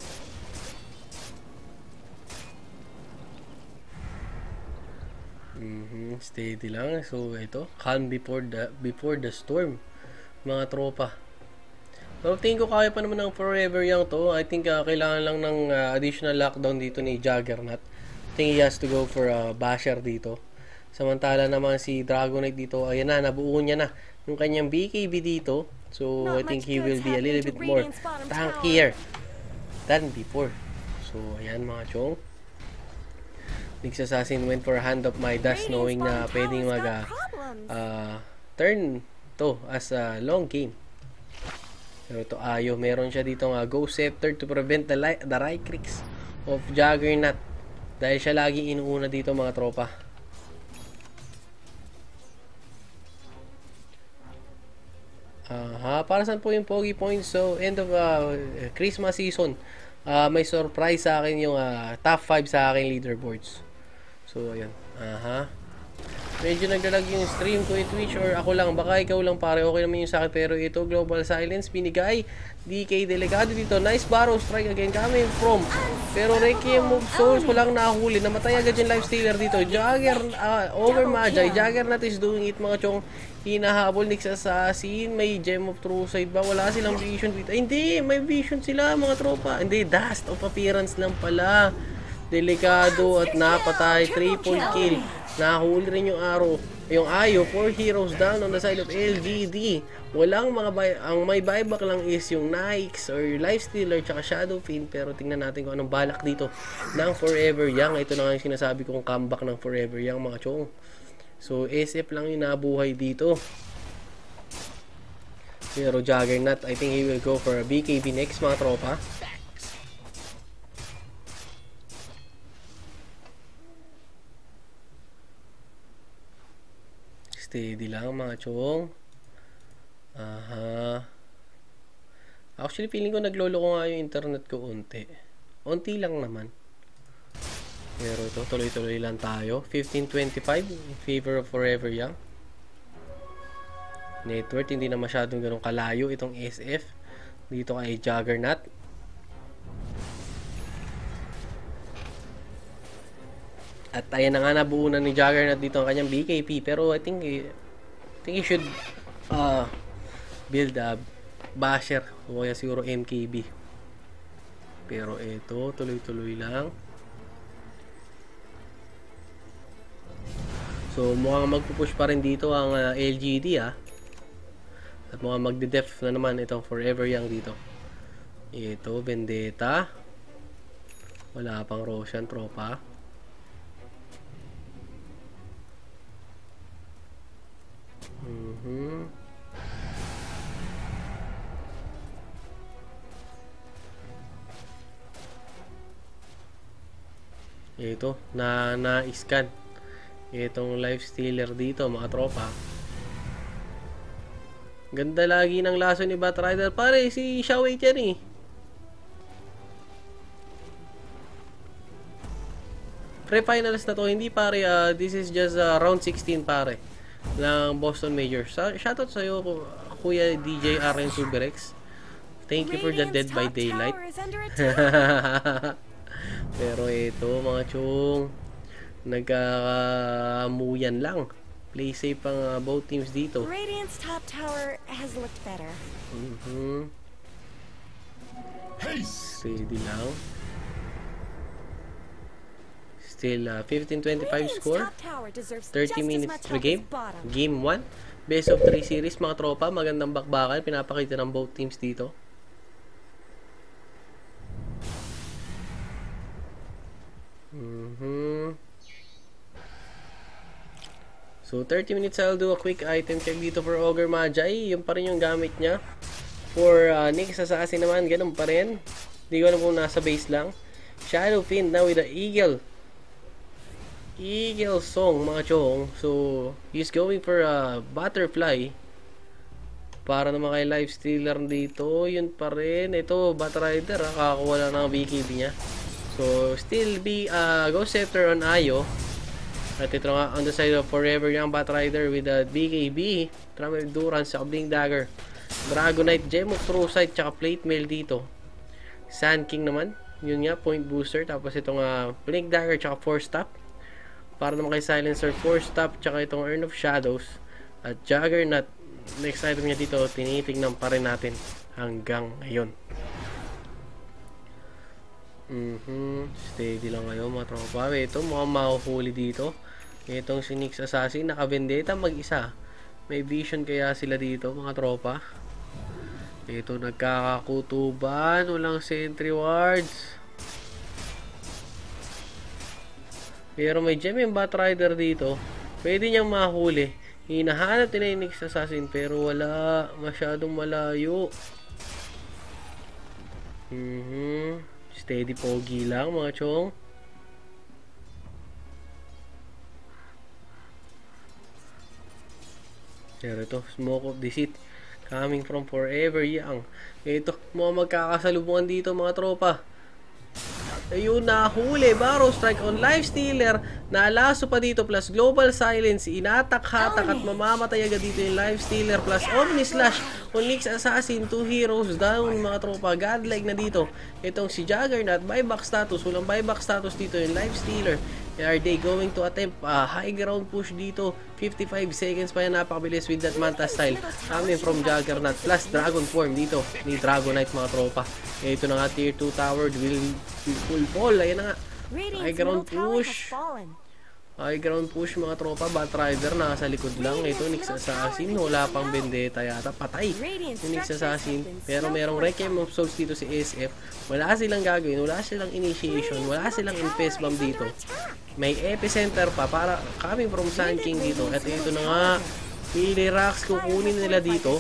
Mhm, steady lang. So ito, calm before the before the storm, mga tropa. Pero tingin ko kaya pa naman ng Forever Young to. I think uh, kailangan lang ng uh, additional lockdown dito ni Juggernaut. I think he has to go for a uh, basher dito. Samantala naman si Dragonite dito, ayan na, nabuo niya na yung kanyang B K B dito. So I think he will be a little bit more tankier than before. So ayan mga chong. Nyx Assassin went for a Hand of Midas, knowing na pwedeng mag uh, uh, turn to as a long game. Pero ito Ayo, meron siya dito nga Ghost Scepter to prevent the, the right clicks of Juggernaut. Dahil siya lagi inuuna dito mga tropa. Aha, Ah, para saan po yung Pogi Points? So, end of uh, Christmas season. Ah, may surprise sa akin yung uh, top five sa aking leaderboards. So, ayan. Aha. Medyo naglalag yung stream ko yung Twitch or ako lang. Baka ikaw lang pare. Okay naman yung sa akin. Pero ito, Global Silence, binigay. D K Delegado dito. Nice barrow strike again coming from. Pero Requiem of Souls, walang nahuli. Namatay agad yung Lifestealer dito. Jagger, uh, over Magi. Juggernaut is doing it mga chong. Hinahabol Nyx Assassin. May Gem of True Sight ba? Wala silang vision dito. Ay, hindi, may vision sila mga tropa. Hindi, Dust of Appearance lang pala. Delikado at napatay. Triple kill. Nahuli rin yung Arrow. Yung Ayo, four heroes down on the side of L G D. Walang mga buy, ang may buyback lang is yung Nyx or Lifestealer tsaka Shadow Fiend. Pero tingnan natin kung anong balak dito ng Forever Young. Ito na nga yung sinasabi kong comeback ng Forever Young mga chong. So S F lang yung nabuhay dito. Pero Juggernaut, I think he will go for a B K B next mga tropa. Steady lang mga chong. Aha. Actually, feeling ko naglolo ko nga yung internet ko unti. Unti lang naman. Pero ito, tuloy-tuloy lang tayo. fifteen twenty-five in favor of Forever Young. Network, hindi na masyadong ganun kalayo itong S F. Dito kay Juggernaut. At ayan na nga, nabuo na ni Juggernaut dito ang kanyang B K P. Pero I think, I think he should uh, build a basher. O kaya siguro M K B. Pero ito, tuloy-tuloy lang. So, mukhang magpupush pa rin dito ang uh, L G D ah. At mukhang magde-def na naman itong Forever Young dito. Ito, Vendetta. Wala pang Roshan, tropa. Mm-hmm. Ito, na na-scan itong Lifestealer dito mga tropa. Ganda lagi ng laso ni Batrider. Pare, si Xiaowei yan eh. Pre-finals na to. Hindi pare, uh, this is just uh, round sixteen pare ng Boston Major. Shoutout sa'yo, Kuya D J R N Superex. Thank you for the Dead by Daylight. Pero ito mga chong, nagkakamuyan lang. Play safe ang uh, both teams dito. Radiant's top tower has looked better. Mhm. Steady lang. Still uh, fifteen twenty-five score. thirty minutes to game. Game one. Best of three series mga tropa. Magandang bakbakan. Pinapakita ng both teams dito. Mhm. So, thirty minutes, I'll do a quick item check dito for Ogre Magi. Yung pa rin yung gamit niya. For uh, Nyx Assassin naman, ganun pa rin. Hindi ko alam kung nasa base lang. Shadow Fiend now with the Eagle. Eagle Song, mga chong. So, he's going for a Butterfly. Para naman kay Lifestealer dito. Yun pa rin. Ito, Batrider. Kakakuha lang ng B K B niya. So, still be uh, Ghost Scepter on Ayo. At ito nga, on the side of Forever Young Batrider with a B K B. Trama Endurance, saka Blink Dagger. Dragonite, Gem of True Sight, tsaka Plate Mail dito. Sand King naman. Yun nga, Point Booster. Tapos itong uh, Blink Dagger, tsaka Force Stop. Para naman kay Silencer, Force Stop, tsaka itong Urn of Shadows. At Juggernaut, next item niya dito, tinitingnan pa rin natin hanggang ngayon. Mhm, steady lang kayo mga tropa. Ito, mukhang mahuhuli dito. Itong si Nyx Assassin, naka-vendetta mag-isa. May vision kaya sila dito mga tropa. Ito, nagkakakutuban. Walang sentry wards. Pero may gem yung Batrider dito. Pwede niyang mahuli. Hinahanap nila yung Nyx Assassin pero wala. Masyadong malayo. Mhm. Steady pogi lang mga chong. Pero ito, Smoke of Deceit. Coming from Forever Young. Ito, mga magkakasalubungan dito mga tropa. Ayun, nahuli. Barrow Strike on Lifestealer. Naalaso pa dito plus Global Silence. Inatak-hatak at mamamatay agad dito yung Lifestealer plus Omni Slash on Nyx Assassin. Two heroes down mga tropa. Godlike na dito. Itong si Juggernaut. Buyback status. Walang buyback status dito yung Lifestealer. Are they going to attempt a uh, high ground push dito? fifty-five seconds pa yan. Napakabilis with that Manta style. Coming from Juggernaut plus Dragon Form dito ni Dragonite mga tropa. Ito na nga tier two tower will full fall. Ayan na nga. High ground push. High ground push mga tropa. Batrider nasa likod lang. Ito Nyx Assassin. Wala pang Vendetta yata. Patay yung Nyx Assassin. Pero merong Requiem of Souls dito si S F. Wala silang gagawin. Wala silang initiation. Wala silang Infest Bomb dito. May Epicenter pa para coming from Sun King dito. At ito na nga. Milirex kukunin nila dito.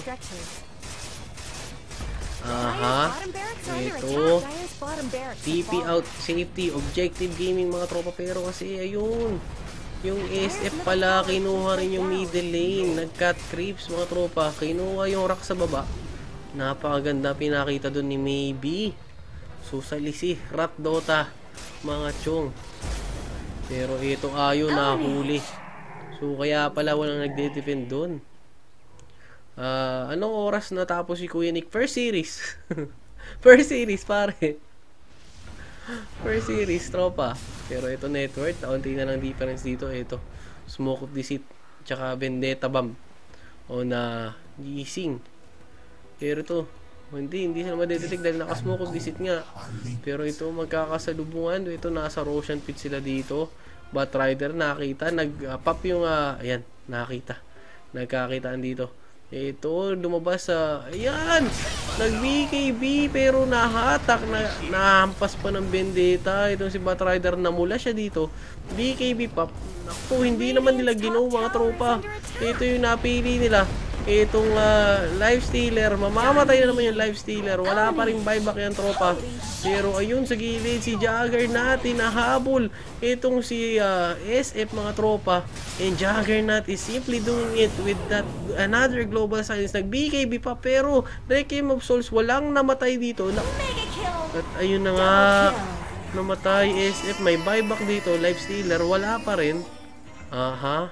Aha. Ito. T P out safety. Objective gaming mga tropa. Pero kasi ayun. Yung S F pala. Kinuha rin yung middle lane. Nag-cut creeps mga tropa. Kinuha yung rock sa baba. Napakaganda pinakita dun ni Maybe. Susalisi. Rat Dota. Mga chong. Pero ito ayo nahuli. So kaya pala walang nagde-defend doon. Uh, anong oras natapos si Kuya Nick? First series. First series pare. First series tropa. Pero ito net worth. Kaunti na lang difference dito. Ito. Smoke of Deceit. Tsaka Vendetta Bomb. O na gising. Pero ito. Hindi, hindi sila madetect dahil naka-Smoke of Deceit nga. Pero ito, magkakasalubungan. Ito, nasa Roshan Pit sila dito. Batrider, nakita. Nag-pop uh, yung, uh, ayan, nakita. Nagkakitaan dito. Ito, lumabas sa, uh, ayan! Nag-B K B, pero nahatak. Na, nahampas pa ng Vendetta. Itong si Batrider, namula siya dito. B K B pop. Naku, hindi naman nila ginawa mga tropa. Ito yung napili nila. Itong uh, Lifestealer, mamamatay na naman yung Lifestealer. Wala pa rin buyback yan tropa. Pero ayun sa gilid si Juggernaut nahabol. Itong si uh, S F mga tropa. And Juggernaut is simply doing it with that another Global Silence. Nag B K B pa pero Requiem of Souls walang namatay dito. Na At ayun na nga. Namatay S F. May buyback dito. Lifestealer wala pa rin. Aha.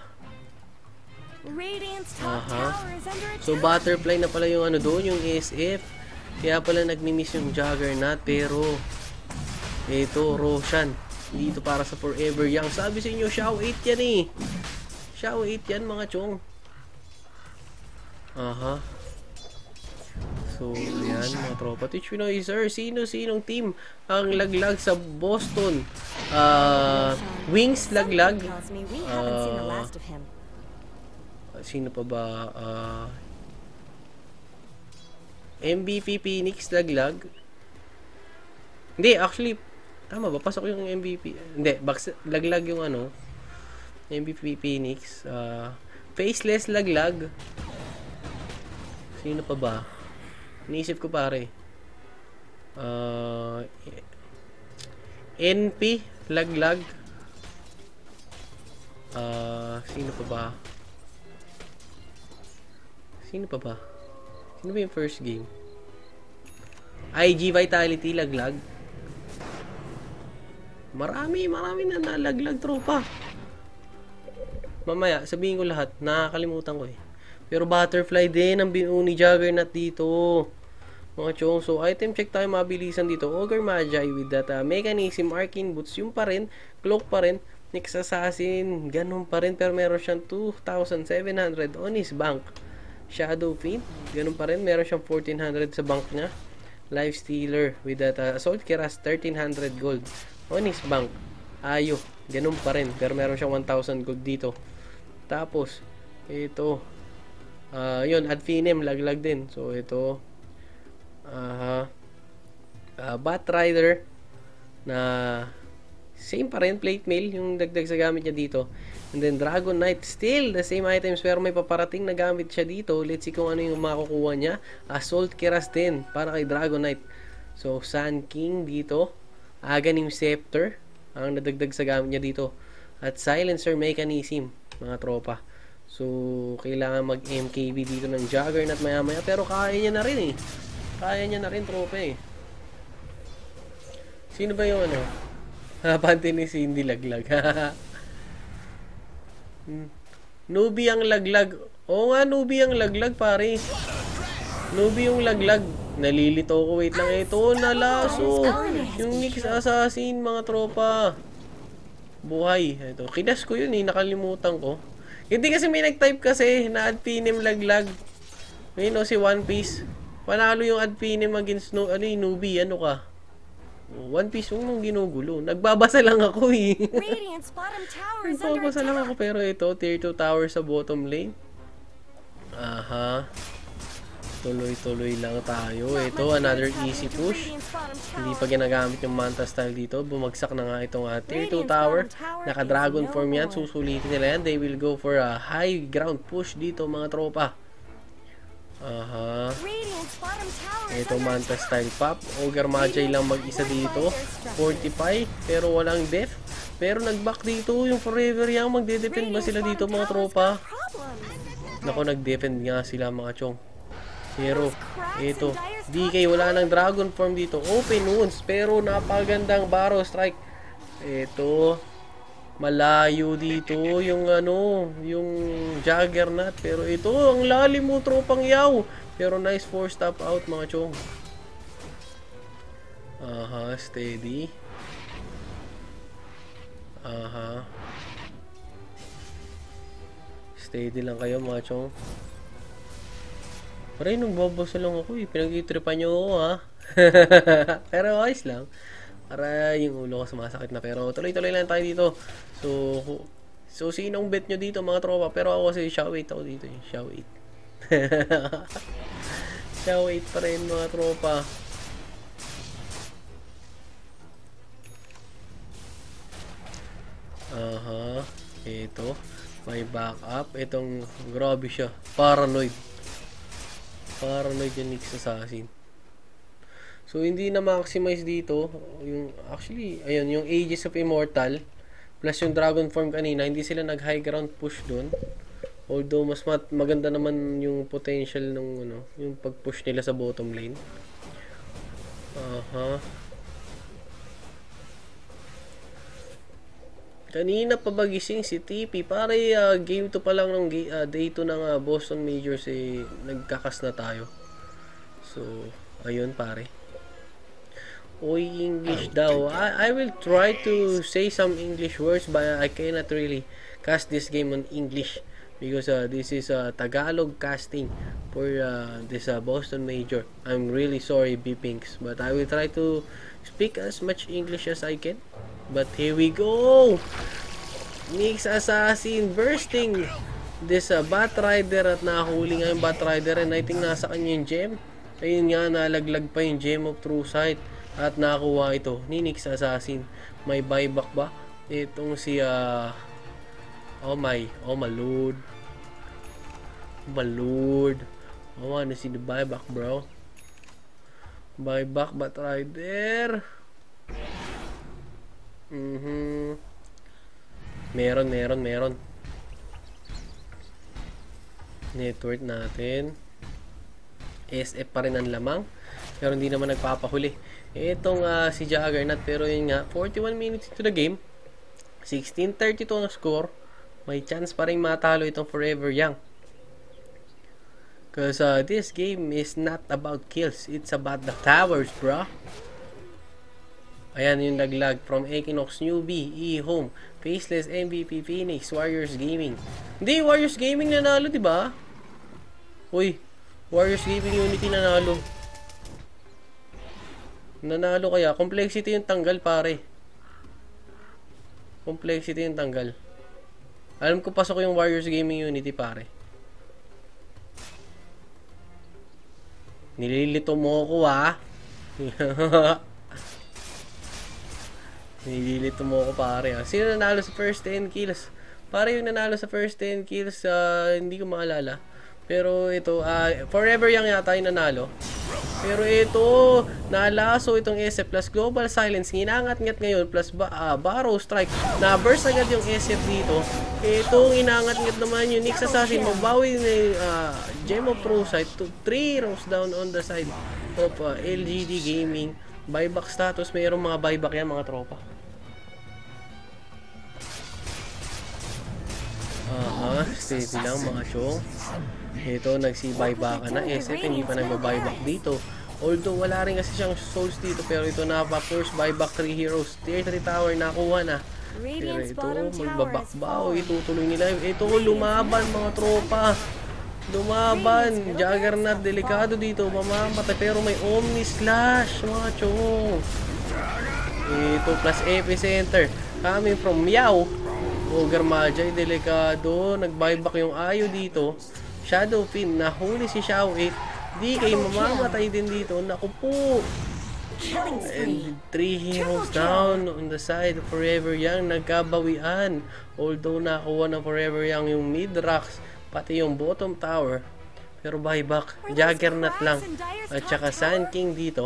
Aha. So butterfly na pala yung ano doon, yung S F. Kaya pala nagmi-miss yung Juggernaut. Pero ito, Roshan. Dito para sa Forever Young. Sabi sa inyo, Xiao eight yan eh. Xiao eight yan mga chong. Aha. So, yan mga tropa. Twitch Pinoy, sir. Sino-sinong team ang laglag sa Boston? Uh, Wings laglag. Uh, Sino pa ba? Uh, M V P Phoenix laglag. Hindi, actually, tama ba? Pasok yung M V P. Hindi, box, laglag yung ano. M V P Phoenix. Uh, Faceless laglag. Sino pa ba? Iniisip ko pare. Uh, N P laglag. Uh, sino pa ba? Sino pa ba? Sino ba yung first game? I G Vitality laglag. Marami, marami na nalaglag tropa. Mamaya, sabihin ko lahat. Nakakalimutan ko eh. Pero butterfly din ang binuo ni Juggernaut dito. Mga chong. So, item check tayo mabilisan dito. Ogre Magi with that uh, mechanism, Arcane Boots. Yung pa rin. Cloak pa rin. Nyx Assassin. Ganun pa rin. Pero meron siyang two thousand seven hundred on his bank. Shadow Fiend, ganun pa rin. Meron siyang fourteen hundred sa bank niya. Lifestealer with that uh, Assault Keras, thirteen hundred gold on his bank. Ayo, ganun pa rin. Pero meron siyang one thousand gold dito. Tapos, ito. Uh, yun, Adfinem, laglag din. So, ito. Uh, uh, Batrider na same pa rin, plate mail, yung dagdag sa gamit niya dito. And then Dragonite, still the same items pero may paparating na gamit siya dito. Let's see kung ano yung makukuha niya. Assault Keras din para kay Dragonite. So Sun King dito. Aghanim Scepter ang nadagdag sa gamit niya dito. At Silencer Mechanism mga tropa. So, kailangan mag-M K B dito ng Juggernaut maya-maya. Pero kaya niya na rin eh. Kaya niya na rin, tropa eh. Sino ba yung ano? Pante ni Cindy laglag. Newbie ang laglag. Oo nga, newbie ang laglag, pare. Newbie yung laglag. Nalilito ko. Wait lang. Ito, nalaso. Yung Nyx Assassin, mga tropa. Buhay. Ito. Kinas ko yun eh. Nakalimutan ko. Hindi kasi may nag-type kasi na Adpinim laglag. Ayun o, si One Piece. Panalo yung Adpinim against no, ano yung newbie. Ano ka? One Piece, huwag mong ginugulo. Nagbabasa lang ako eh. Nagbabasa lang ako pero ito, tier two tower sa bottom lane. Aha. Tuloy-tuloy lang tayo. Ito, another easy push. Hindi pa ginagamit yung Manta style dito. Bumagsak na nga itong uh, tier two tower. Naka-dragon form yan. Susulitin nila yan. They will go for a high ground push dito mga tropa. Aha. Ito Manta style pop. Ogre Magi lang mag-isa dito. forty-five. Pero walang def. Pero nag-back dito. Yung Forever Young. Magde-defend ba sila dito mga tropa? Nako, nag-defend nga sila mga chong. Pero, ito, D K, wala nang dragon form dito. Open wounds, pero napagandang barrow strike. Ito, malayo dito yung ano, yung Juggernaut. Pero ito, ang lalim mo, tropang yaw. Pero nice four stop out, mga chong. Aha, steady. Aha. Steady lang kayo, mga chong. Paray, nung babasa lang ako eh. Pinag-itripan nyo ako ha. Pero ayos lang. Para yung ulo ko sumasakit na. Pero tuloy-tuloy lang tayo dito. So, so sinong bet nyo dito mga tropa? Pero ako kasi Xiao eight ako dito eh. Xiao eight. Xiao eight pa rin mga tropa. Aha. Ito. May backup. Itong grabe siya. Paranoid. Paranoid yung Nyx Assassin. So, hindi na maximize dito. Yung, actually, ayun, yung Aegis of Immortal plus yung Dragon Form kanina, hindi sila nag-high ground push dun. Although, mas mat maganda naman yung potential ng, ano, yung pag-push nila sa bottom lane. Aha. Kanina pa ba gising si T P? Pare, uh, game two pa lang ng uh, day two ng uh, Boston Majors eh, nagkakas na tayo. So, ayun pare. Oy, English daw. I, I will try to say some English words but I cannot really cast this game on English because uh, this is uh, Tagalog casting for uh, this uh, Boston Major. I'm really sorry, B-Pinks, but I will try to speak as much English as I can. But here we go! Nyx Assassin bursting this uh, Batrider at nakahuli nga yung Batrider and I think nasa kanya yung gem. Ayun nga, nalaglag pa yung Gem of True Sight at nakakuha ito ni Nyx Assassin. May buyback ba? Itong si uh, oh my, oh my lord. Oh my lord. I wanna see the buyback, bro. Buyback Batrider. Mhm. Meron, meron, meron. Network natin. S F pa rin ang lamang. Pero hindi naman nagpapahuli. Itong uh, si Juggernaut. Pero yun nga, forty-one minutes into the game. sixteen thirty-two na score. May chance pa rin matalo itong Forever Young. Because uh, this game is not about kills. It's about the towers, bro. Ayan yung laglag from Equinox Newbie, E-Home, Faceless, M V P, Phoenix, Warriors Gaming. Hindi, Warriors Gaming nanalo, diba? Uy, Warriors Gaming Unity nanalo. Nanalo kaya. Complexity yung tanggal, pare. Complexity yung tanggal. Alam ko pasok yung Warriors Gaming Unity, pare. Nililito mo ako, ha? Nililito mo ako, pare, ha? Sino nanalo sa first ten kills? Pare, yung nanalo sa first ten kills, uh, hindi ko maalala. Pero ito, uh, Forever Young yata yung nanalo. Pero ito, nalaso itong S F plus Global Silence. Inangat-ngat ngayon plus ba, uh, Barrow Strike. Na-burst agad yung S F dito. Itong inangat-ngat naman yung Nyx Assassin. Magbawi na yung uh, Gem of True Sight to three rows down on the side of uh, L G D Gaming. Buyback status. Mayroong mga buyback yan mga tropa. Aha, steady lang mga chong. Ito, nagsi-buyback na. S F, hindi pa nag-buyback dito. Although, wala rin kasi siyang souls dito. Pero ito na pa first buyback three heroes. Tier three tower, nakuha na. Pero ito, magbabakbaw. Itutuloy nila. Ito, lumaban mga tropa. Lumaban. Juggernaut, delikado dito. Mamamatay. Pero may Omni Slash, mga chong. Ito, plus Epicenter. Coming from Meow. Ogre Magi, delikado. Nag-buyback yung Ayo dito. Shadow Fin, nahuli si Xiao eight. D K, mamamatay din dito. Naku po. And three heroes down on the side of Forever Young. Nagkabawian. Although nakuha ng Forever Young yung mid-rocks, pati yung bottom tower. Pero buyback. Juggernaut lang. At saka Sand King dito.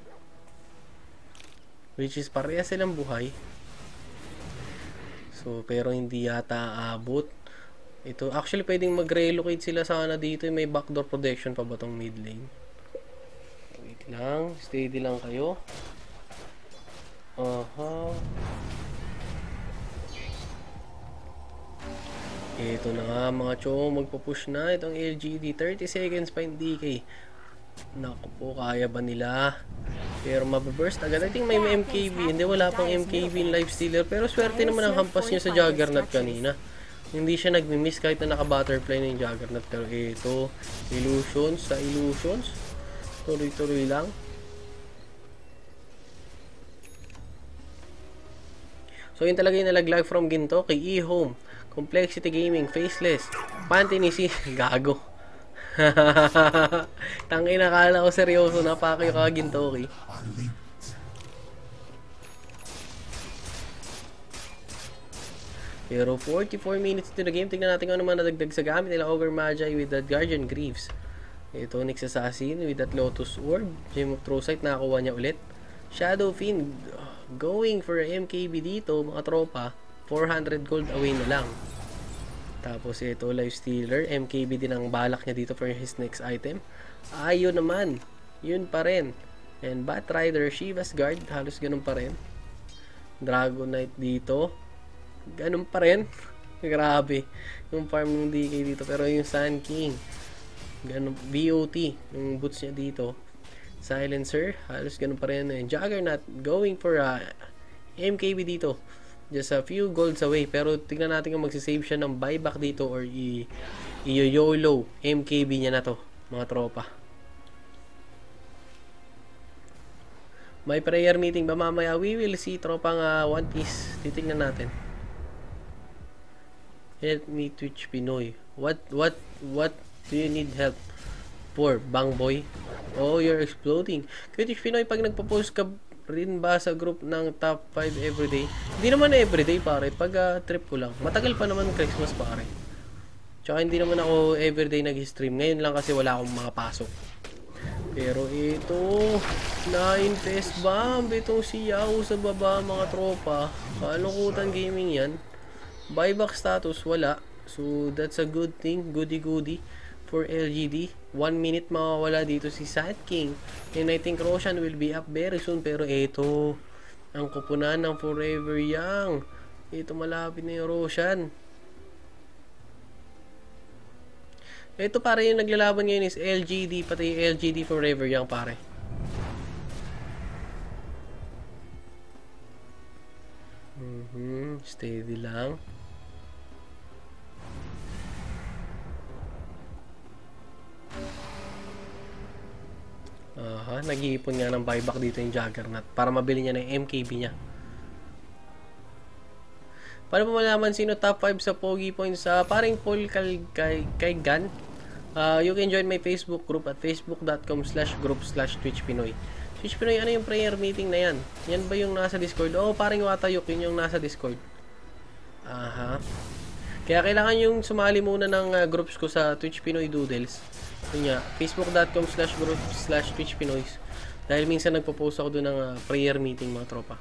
Which is pareha silang buhay. So, pero hindi yata aabot. Ito, actually, pwedeng mag-relocate sila sana dito. May backdoor protection pa ba tong mid lane? Wait lang. Steady lang kayo. Aha. Ito na nga mga chong. Magpo-push na itong L G D. thirty seconds pa yung D K. Naku po, kaya ba nila? Pero mababurst agad. I think may M K B. Hindi, wala pang M K B in Lifestealer. Pero swerte naman ang hampas niya sa Juggernaut kanina. Hindi siya nagmi-miss kahit na naka-butterfly na yung Juggernaut. Pero ito, illusions sa illusions. Tuloy-tuloy lang. So yun talaga yung nalaglag from Ginto kay E-Home. Complexity Gaming, Faceless, Pantinisi, gago. Tangin, nakala ko seryoso na pa kayo kaginto, okay? Pero forty-four minutes to the game. Tingnan natin kung ano man nadagdag sa gamit nila. Ogre Magi with that Guardian Greaves. Ito, Nyx Assassin with that Lotus Orb. Gem of True Sight, nakakuha niya ulit. Shadow Fiend going for M K B dito, mga tropa. four hundred gold away na lang. Tapos ito, Lifestealer. M K B din ang balak niya dito for his next item. Ayo naman. Yun pa rin. And Bat Rider, Shiva's Guard. Halos ganun pa rin. Dragon Knight dito. Ganun pa rin. Grabe. Yung farm ng D K dito. Pero yung Sand King. Ganun. B O T. Yung boots niya dito. Silencer. Halos ganun pa rin. And Juggernaut going for uh, M K B dito. Just a few golds away. Pero tingnan natin kung magsisave siya ng buyback dito or i-YOLO M K B niya na to, mga tropa. May prayer meeting ba mamaya? We will see, tropang uh, One Piece. Titignan natin. Help me, Twitch Pinoy. What, what, what do you need help for, Bang Boy? Oh, you're exploding. Twitch Pinoy, pag nagpo-post ka rin ba sa group ng top five everyday? Hindi naman everyday, pare. Pag uh, trip ko lang. Matagal pa naman Christmas, pare. Tsaka hindi naman ako everyday nag-stream. Ngayon lang kasi wala akong mga pasok. Pero ito, na-infest bomb. Itong si Yao sa baba, mga tropa. Kalukutan gaming yan. Buyback status, wala. So, that's a good thing. Goody-goody for L G D. One minute mawawala dito si Sand King. And I think Roshan will be up very soon. Pero ito, ang kupunan ng Forever Young. Ito, malapit na yung Roshan. Ito, pare, yung naglalaban ngayon is L G D. Pati L G D Forever Young, pare. Mm-hmm. Steady lang. Aha, nag-iipon nga ng buyback dito yung Juggernaut para mabili niya ng M K B niya. Para mo malaman sino top five sa Pogi Points, sa uh, paring Paul kay, kay, kay Gan, uh, you can join my Facebook group at facebook.com slash group slash Twitch Pinoy. Twitch Pinoy, ano yung prayer meeting na yan? Yan ba yung nasa Discord? Oo, paring Watayok, yun yung nasa Discord. Aha. Kaya kailangan yung sumali muna ng uh, groups ko sa Twitch Pinoy Doodles. Yun nga, facebook.com slash group slash Twitch Pinoys. Dahil minsan nagpo-post ako doon ng uh, prayer meeting mga tropa.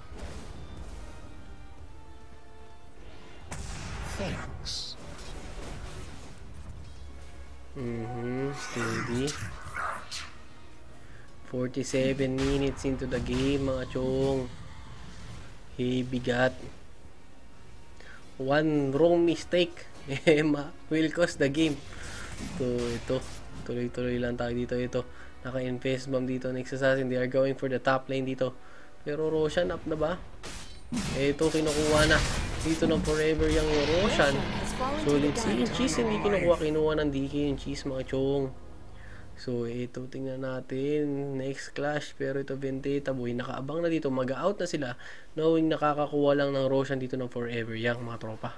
Thanks. Mm-hmm, steady. forty-seven minutes into the game mga chong. Hey, bigat. One wrong mistake will cost the game. So, ito. Tuloy-tuloy lang tayo dito. Ito. Naka-invest bomb dito. Next assassin. They are going for the top lane dito. Pero Roshan up na ba? Ito, kinukuha na. Dito na forever yung Roshan. Solid si yung cheese. Hindi kinukuha. Kinuha ng D K yung cheese mga chong. So, ito. Tingnan natin. Next clash. Pero ito, Vendetta boy. Nakaabang na dito. Mag-out na sila. Knowing nakakakuha lang ng Roshan dito ng forever yung mga tropa.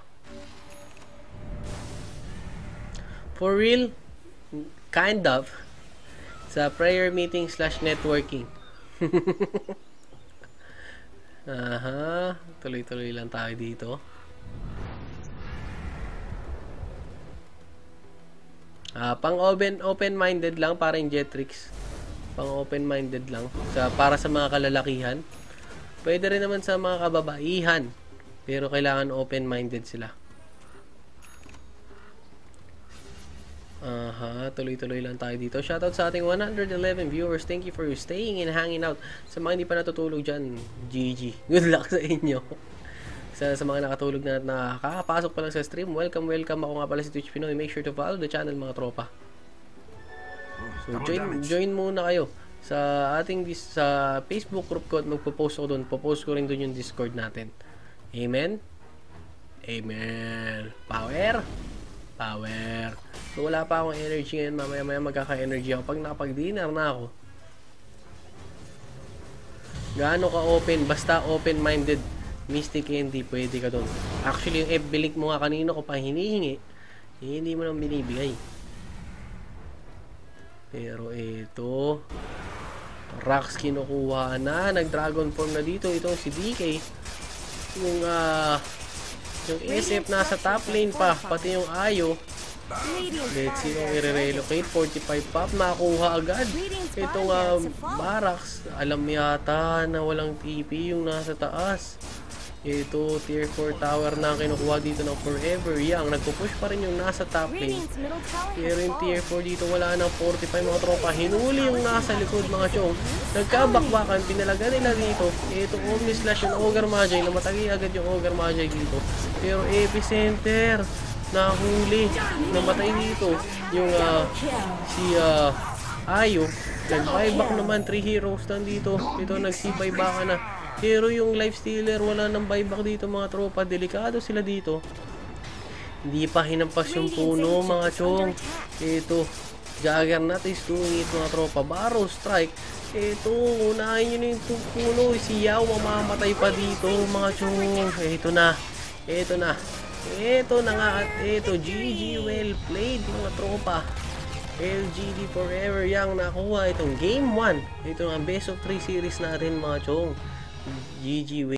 For real? Kind of. Sa prayer meeting slash networking. Aha. Tuloy-tuloy lang tayo dito. Ah, pang open open-minded lang para yung Jetrix. Pang open-minded lang sa para sa mga kalalakihan. Pwede rin naman sa mga kababaihan. Pero kailangan open-minded sila. Aha, tuloy-tuloy lang tayo dito. Shoutout sa ating one hundred eleven viewers. Thank you for staying and hanging out. Sa mga hindi pa natutulog dyan, G G. Good luck sa inyo. Sa, sa mga nakatulog na nakakapasok pa lang sa stream, welcome, welcome. Ako nga pala si Twitch Pinoy. Make sure to follow the channel mga tropa. So, join, join muna kayo sa ating sa Facebook group ko at magpo-post ako doon. Po-post ko rin doon yung Discord natin. Amen? Amen. Power? Power. So, wala pa akong energy ngayon. Mamaya-maya magkaka-energy ako pag nakapag-dinner na ako. Gaano ka open? Basta open-minded. Mystic Candy, pwede ka doon. Actually, yung F B link mo nga kanino ko pa hinihingi. Eh, hindi mo nang binibigay. Pero ito, Rax kinukuha na. Nag-dragon form na dito. Itong si D K. Yung, ah, uh, yung S F nasa top lane pa. Pati yung Ayo. Let's see kung i-relocate. forty-five pop, makuha agad. Itong uh, Barracks, alam yata na walang T P yung nasa taas. Ito, tier four tower na kinukuha dito ng forever young. Nagpo-push pa rin yung nasa top lane. Pero yung tier four dito wala ng forty-five mga tropa. Hinuli yung nasa likod mga chong. Nagkabakbakan, pinalaga nila dito. Ito, Omni Slash yung Ogre Magi. Namatagi agad yung Ogre Magi dito. Pero Epicenter nahuli, namatay dito yung uh, si uh, Ayo. Nag-buyback naman, three heroes lang dito. Ito, nag-buyback na. Pero yung Lifestealer, wala nang buyback dito mga tropa. Delikado sila dito. Hindi pa hinampas yung puno mga chong. Ito, Juggernaut is doing it mga tropa. Barrow Strike. Ito, unahin nyo na yung puno. Si Yao mamamatay pa dito mga chong. Ito na. Ito na. Ito na nga at ito, G G, well played mga tropa. L G D forever young nakuha itong game one. Ito ang best of three series natin mga chong. G G.